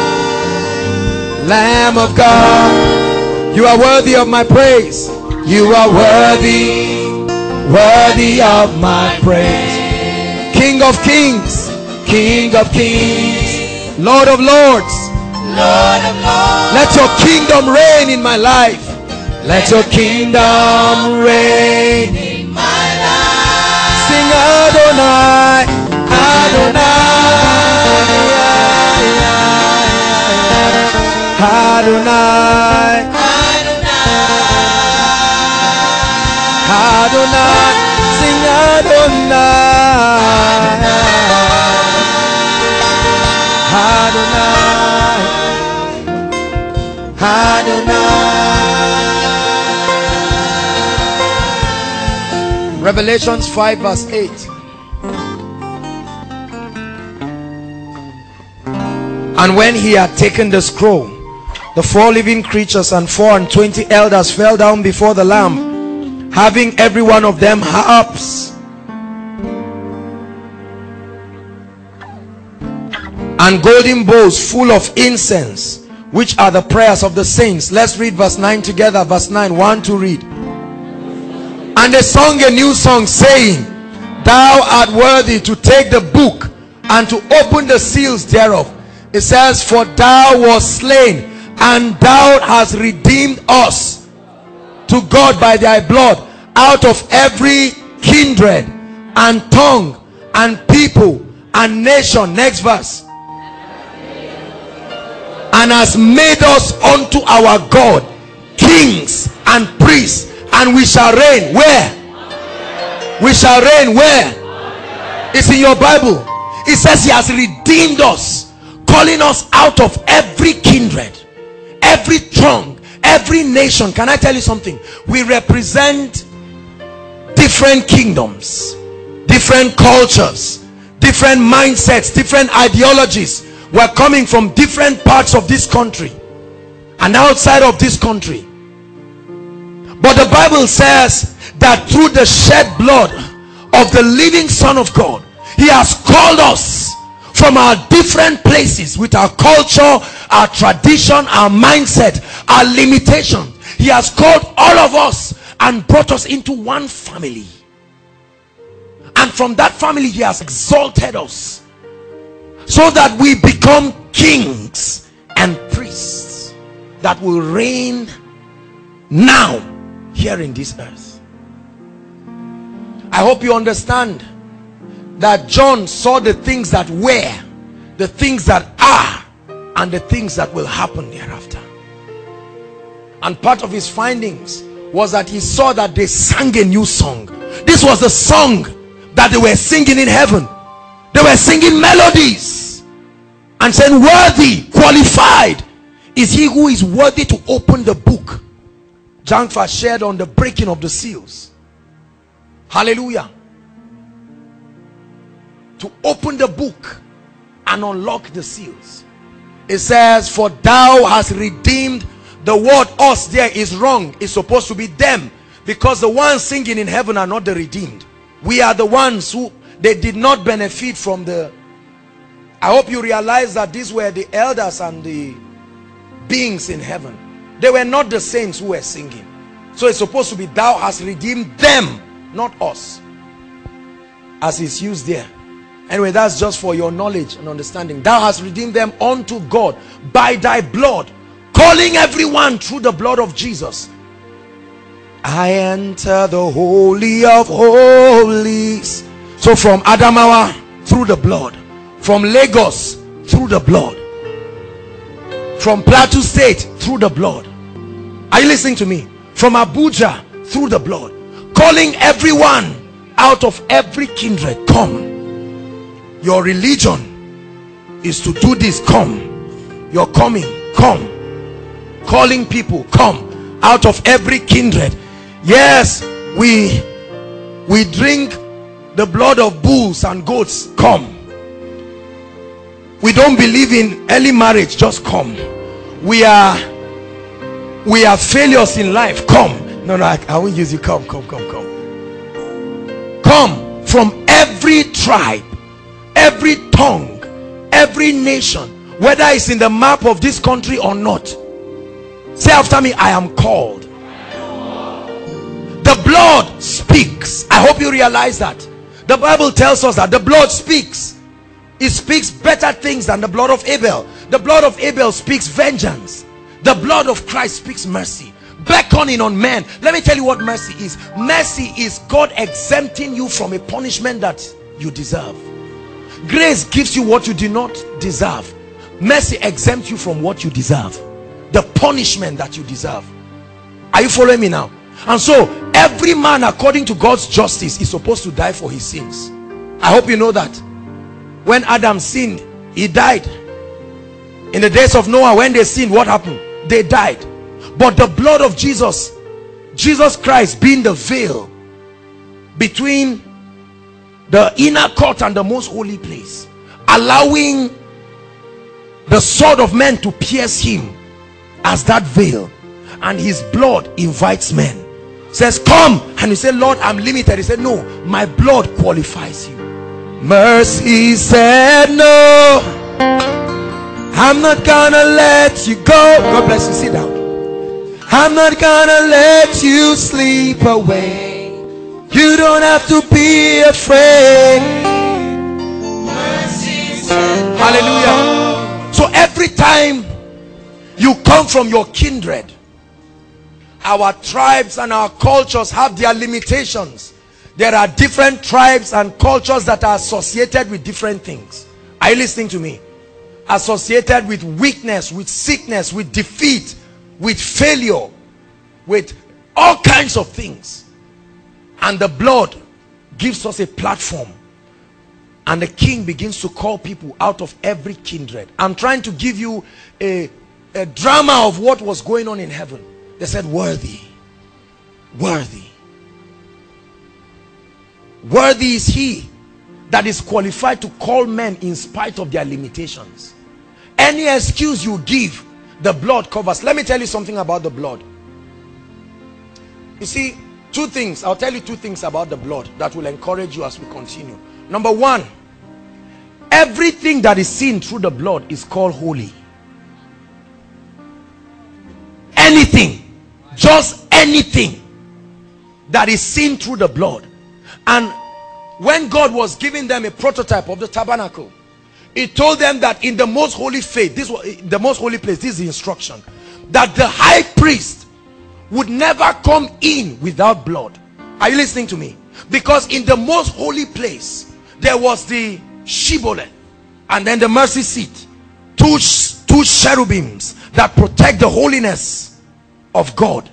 Lamb of God, you are worthy of my praise. You are worthy, worthy of my praise. King of kings, King of kings, Lord of lords, Lord of lords, let your kingdom reign in my life. Let your kingdom reign in my life. Sing Adonai, Adonai, Adonai, Adonai, sing Adonai, Adonai, Adonai. Revelations five verse eight. And when he had taken the scroll, the four living creatures and four and twenty elders fell down before the Lamb, having every one of them harps and golden bowls full of incense, which are the prayers of the saints. Let's read verse nine together. Verse nine, one to read. And they sung a new song, saying, Thou art worthy to take the book and to open the seals thereof. It says, For thou wast slain, and thou hast redeemed us to God by thy blood, out of every kindred and tongue and people and nation. Next verse. And has made us unto our God kings and priests, and we shall reign. Where? We shall reign where? It's in your Bible. It says he has redeemed us, calling us out of every kindred, every tongue, every nation. Can I tell you something? We represent different kingdoms, different cultures, different mindsets, different ideologies. We're coming from different parts of this country and outside of this country. But the Bible says that through the shed blood of the living Son of God, he has called us from our different places, with our culture, our tradition, our mindset, our limitation. He has called all of us and brought us into one family, and from that family he has exalted us so that we become kings and priests that will reign now here in this earth. I hope you understand that John saw the things that were, the things that are, and the things that will happen thereafter. And part of his findings was that he saw that they sang a new song. This was the song that they were singing in heaven. They were singing melodies and saying, worthy, qualified is he who is worthy to open the book. Jankfa shared on the breaking of the seals. Hallelujah. To open the book and unlock the seals. It says, for thou hast redeemed. The word us there is wrong. It's supposed to be them, because the ones singing in heaven are not the redeemed. We are the ones who, they did not benefit from the, I hope you realize that these were the elders and the beings in heaven. They were not the saints who were singing. So it's supposed to be thou hast redeemed them, not us, as is used there. Anyway, that's just for your knowledge and understanding. Thou hast redeemed them unto God by thy blood, calling everyone through the blood of Jesus. I enter the holy of holies. So from Adamawa, through the blood. From Lagos, through the blood. From Plateau State, through the blood. Are you listening to me? From Abuja, through the blood. Calling everyone out of every kindred. Come. Your religion is to do this. Come. You're coming. Come. Calling people, come out of every kindred. Yes, we we drink the blood of bulls and goats. Come. We don't believe in early marriage. Just come. We are we are failures in life. Come. No, no, I, I won't use you. Come, come, come, come. Come from every tribe, every tongue, every nation, whether it's in the map of this country or not. Say after me, I am called. The blood speaks. I hope you realize that. The Bible tells us that the blood speaks. It speaks better things than the blood of Abel. The blood of Abel speaks vengeance. The blood of Christ speaks mercy, beckoning on men. Let me tell you what mercy is. Mercy is God exempting you from a punishment that you deserve. Grace gives you what you do not deserve. Mercy exempts you from what you deserve, the punishment that you deserve. Are you following me now? And so every man, according to God's justice, is supposed to die for his sins. I hope you know that. When Adam sinned, he died. In the days of Noah, when they sinned, what happened? They died. But the blood of Jesus, Jesus Christ being the veil between the inner court and the most holy place, allowing the sword of men to pierce him as that veil, and his blood invites men. Says, come. And you say, Lord, I'm limited. He said, no, my blood qualifies you. Mercy said, no, I'm not gonna let you go. God bless you. Sit down. I'm not gonna let you sleep away. You don't have to be afraid. Mercy said, no. Hallelujah. So every time you come from your kindred, our tribes and our cultures have their limitations. There are different tribes and cultures that are associated with different things. Are you listening to me? Associated with weakness, with sickness, with defeat, with failure, with all kinds of things. And the blood gives us a platform, and the king begins to call people out of every kindred. I'm trying to give you a, a drama of what was going on in heaven. They said, worthy, worthy, worthy is he that is qualified to call men in spite of their limitations. Any excuse you give, the blood covers. Let me tell you something about the blood. You see, two things. I'll tell you two things about the blood that will encourage you as we continue. Number one, Everything that is seen through the blood is called holy. Anything, just anything that is seen through the blood. And when God was giving them a prototype of the tabernacle, he told them that in the most holy faith, this was the most holy place, this is the instruction, that the high priest would never come in without blood. Are you listening to me? Because in the most holy place there was the shibboleth and then the mercy seat, two two cherubims that protect the holiness of God,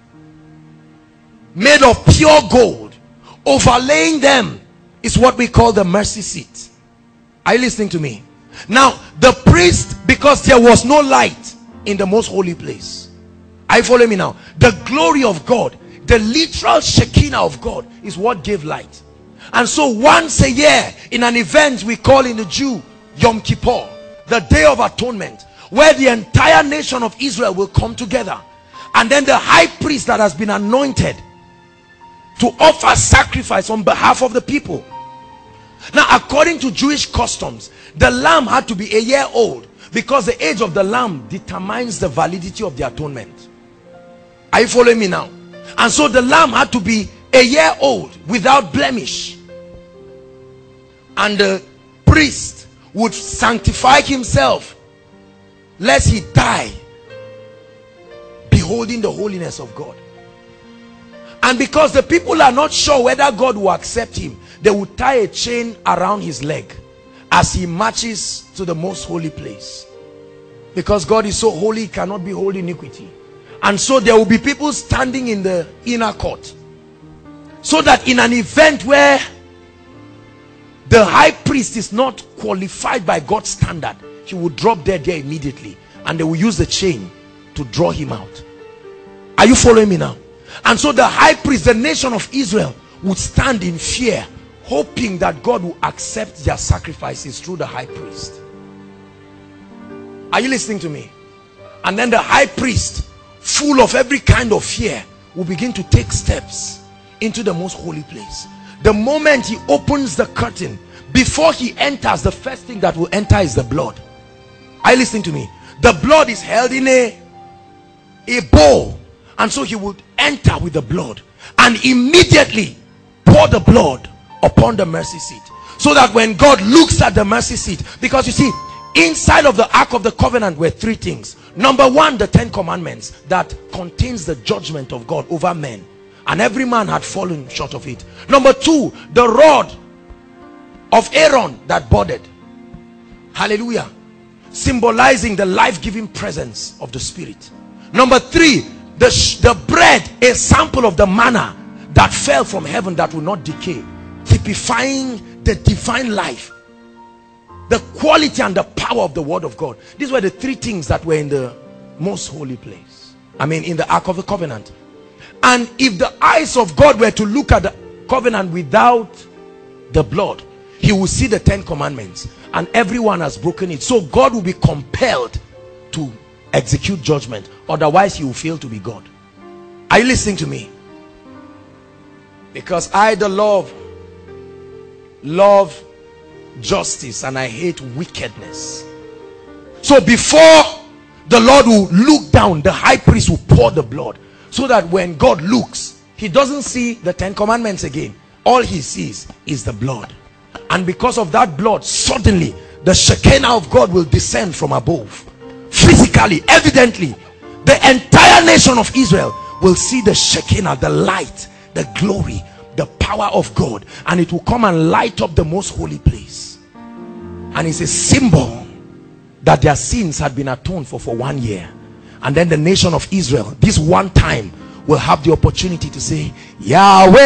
made of pure gold. Overlaying them is what we call the mercy seat. Are you listening to me? Now the priest, because there was no light in the most holy place, are you following me now? The glory of God, the literal Shekinah of God, is what gave light. And so once a year, in an event we call in the Jew Yom Kippur, the Day of Atonement, where the entire nation of Israel will come together, and then the high priest that has been anointed to offer sacrifice on behalf of the people. Now according to Jewish customs, the lamb had to be a year old, because the age of the lamb determines the validity of the atonement. Are you following me now? And so the lamb had to be a year old without blemish, and the priest would sanctify himself lest he die beholding the holiness of God. And because the people are not sure whether God will accept him, they would tie a chain around his leg as he marches to the most holy place, because God is so holy, he cannot behold iniquity. And so there will be people standing in the inner court, so that in an event where the high priest is not qualified by God's standard, he will drop dead there immediately, and they will use the chain to draw him out. Are you following me now? And so the high priest, the nation of Israel, would stand in fear, hoping that God will accept their sacrifices through the high priest. Are you listening to me? And then the high priest, full of every kind of fear, will begin to take steps into the most holy place. The moment he opens the curtain, before he enters, the first thing that will enter is the blood. Are you listening to me? The blood is held in a a bowl, and so he would enter with the blood and immediately pour the blood upon the mercy seat, so that when God looks at the mercy seat, because you see, inside of the Ark of the Covenant were three things. Number one, the Ten Commandments that contains the judgment of God over men, and every man had fallen short of it. Number two, the rod of Aaron that budded, hallelujah, symbolizing the life-giving presence of the Spirit. Number three, the, the bread, a sample of the manna that fell from heaven that will not decay, typifying the divine life, the quality and the power of the word of God. These were the three things that were in the most holy place, I mean in the Ark of the Covenant. And if the eyes of God were to look at the covenant without the blood, he will see the Ten Commandments, and everyone has broken it. So God will be compelled to execute judgment, otherwise he will fail to be God. Are you listening to me? Because I, the Lord, love justice and I hate wickedness. So before the Lord will look down, the high priest will pour the blood, so that when God looks, he doesn't see the Ten Commandments again. All he sees is the blood. And because of that blood, suddenly the Shekinah of God will descend from above. Physically, evidently, the entire nation of Israel will see the Shekinah, the light, the glory, the power of God, and it will come and light up the most holy place. And it's a symbol that their sins had been atoned for for one year. And then the nation of Israel, this one time, will have the opportunity to say Yahweh.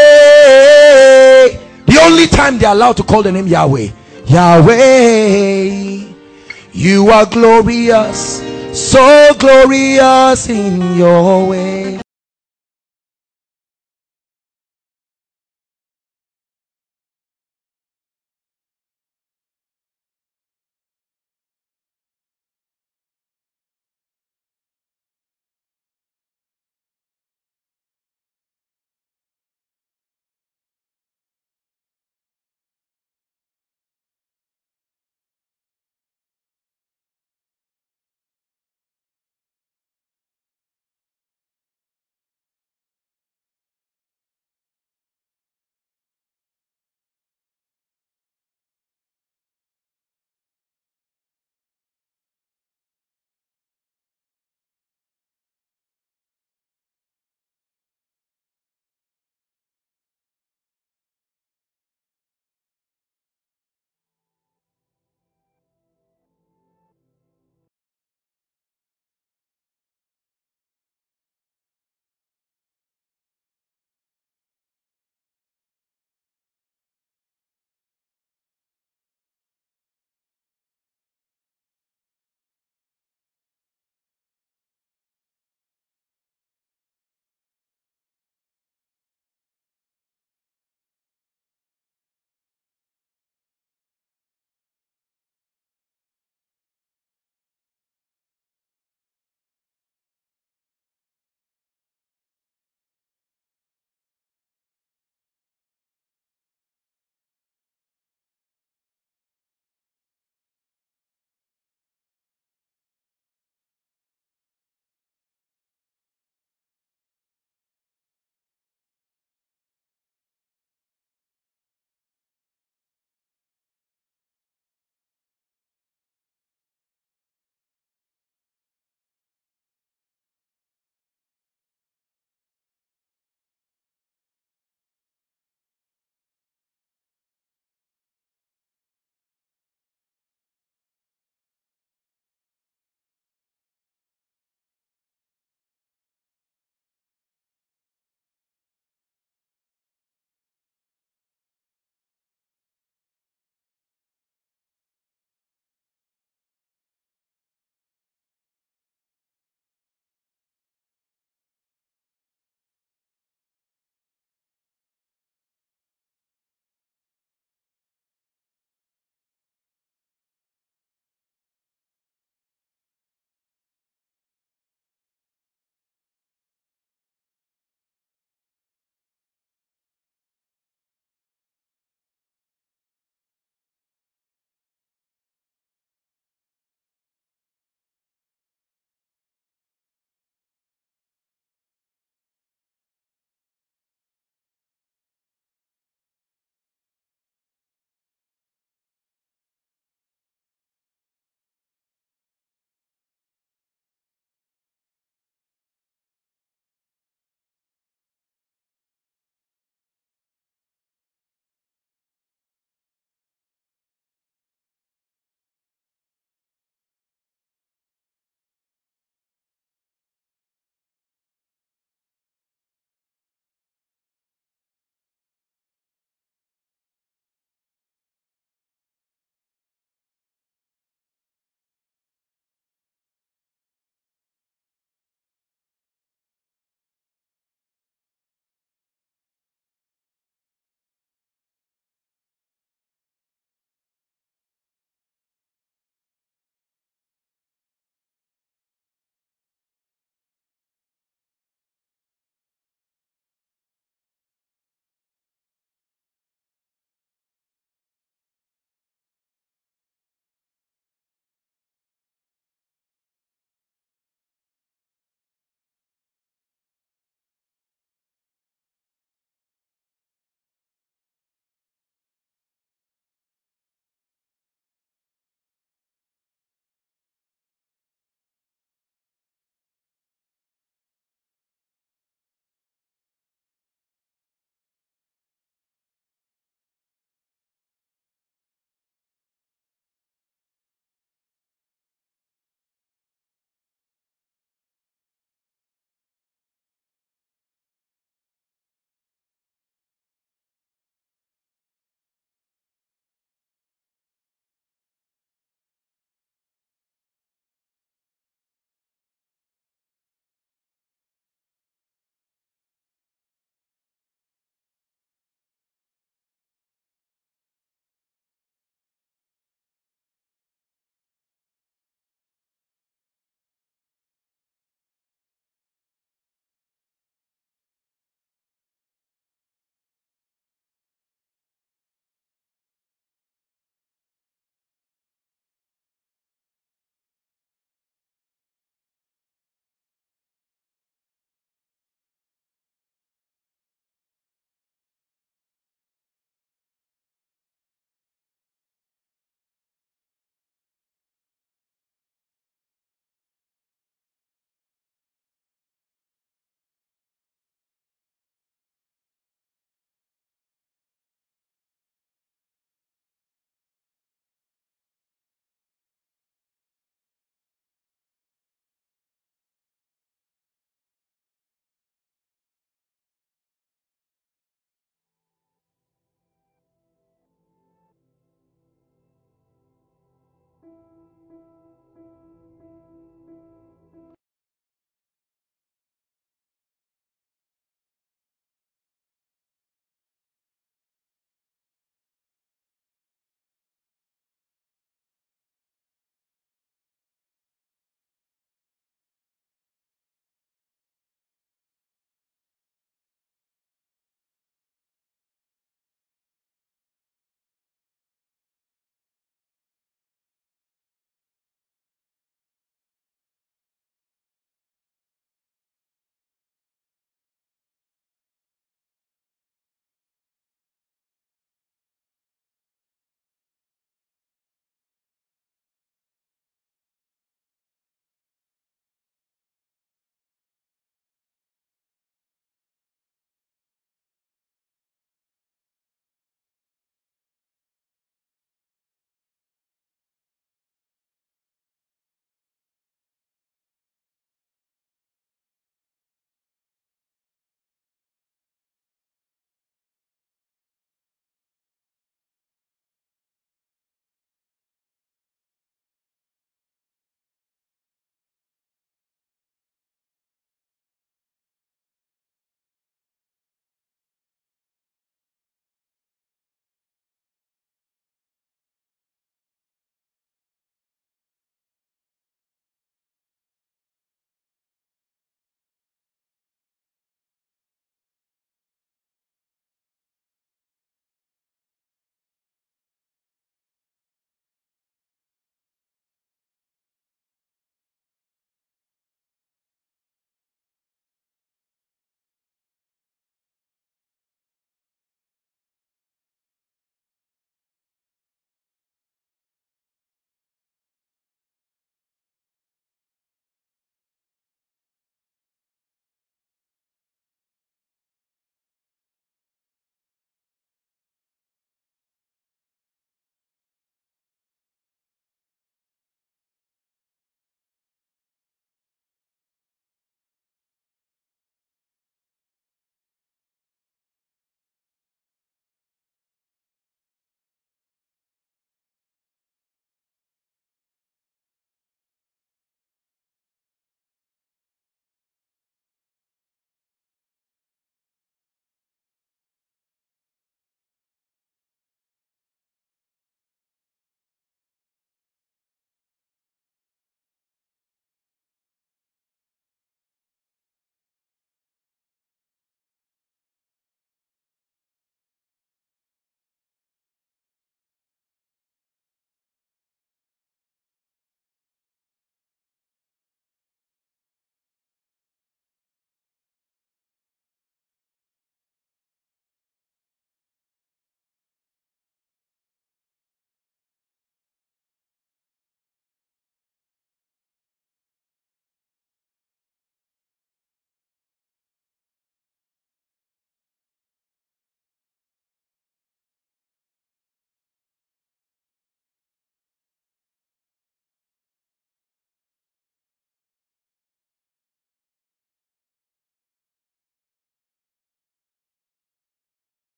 The only time they're allowed to call the name Yahweh. Yahweh, you are glorious, so glorious in your way.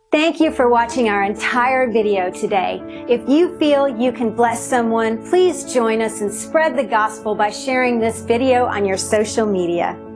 Thank you for watching our entire video today. If you feel you can bless someone, please join us and spread the gospel by sharing this video on your social media.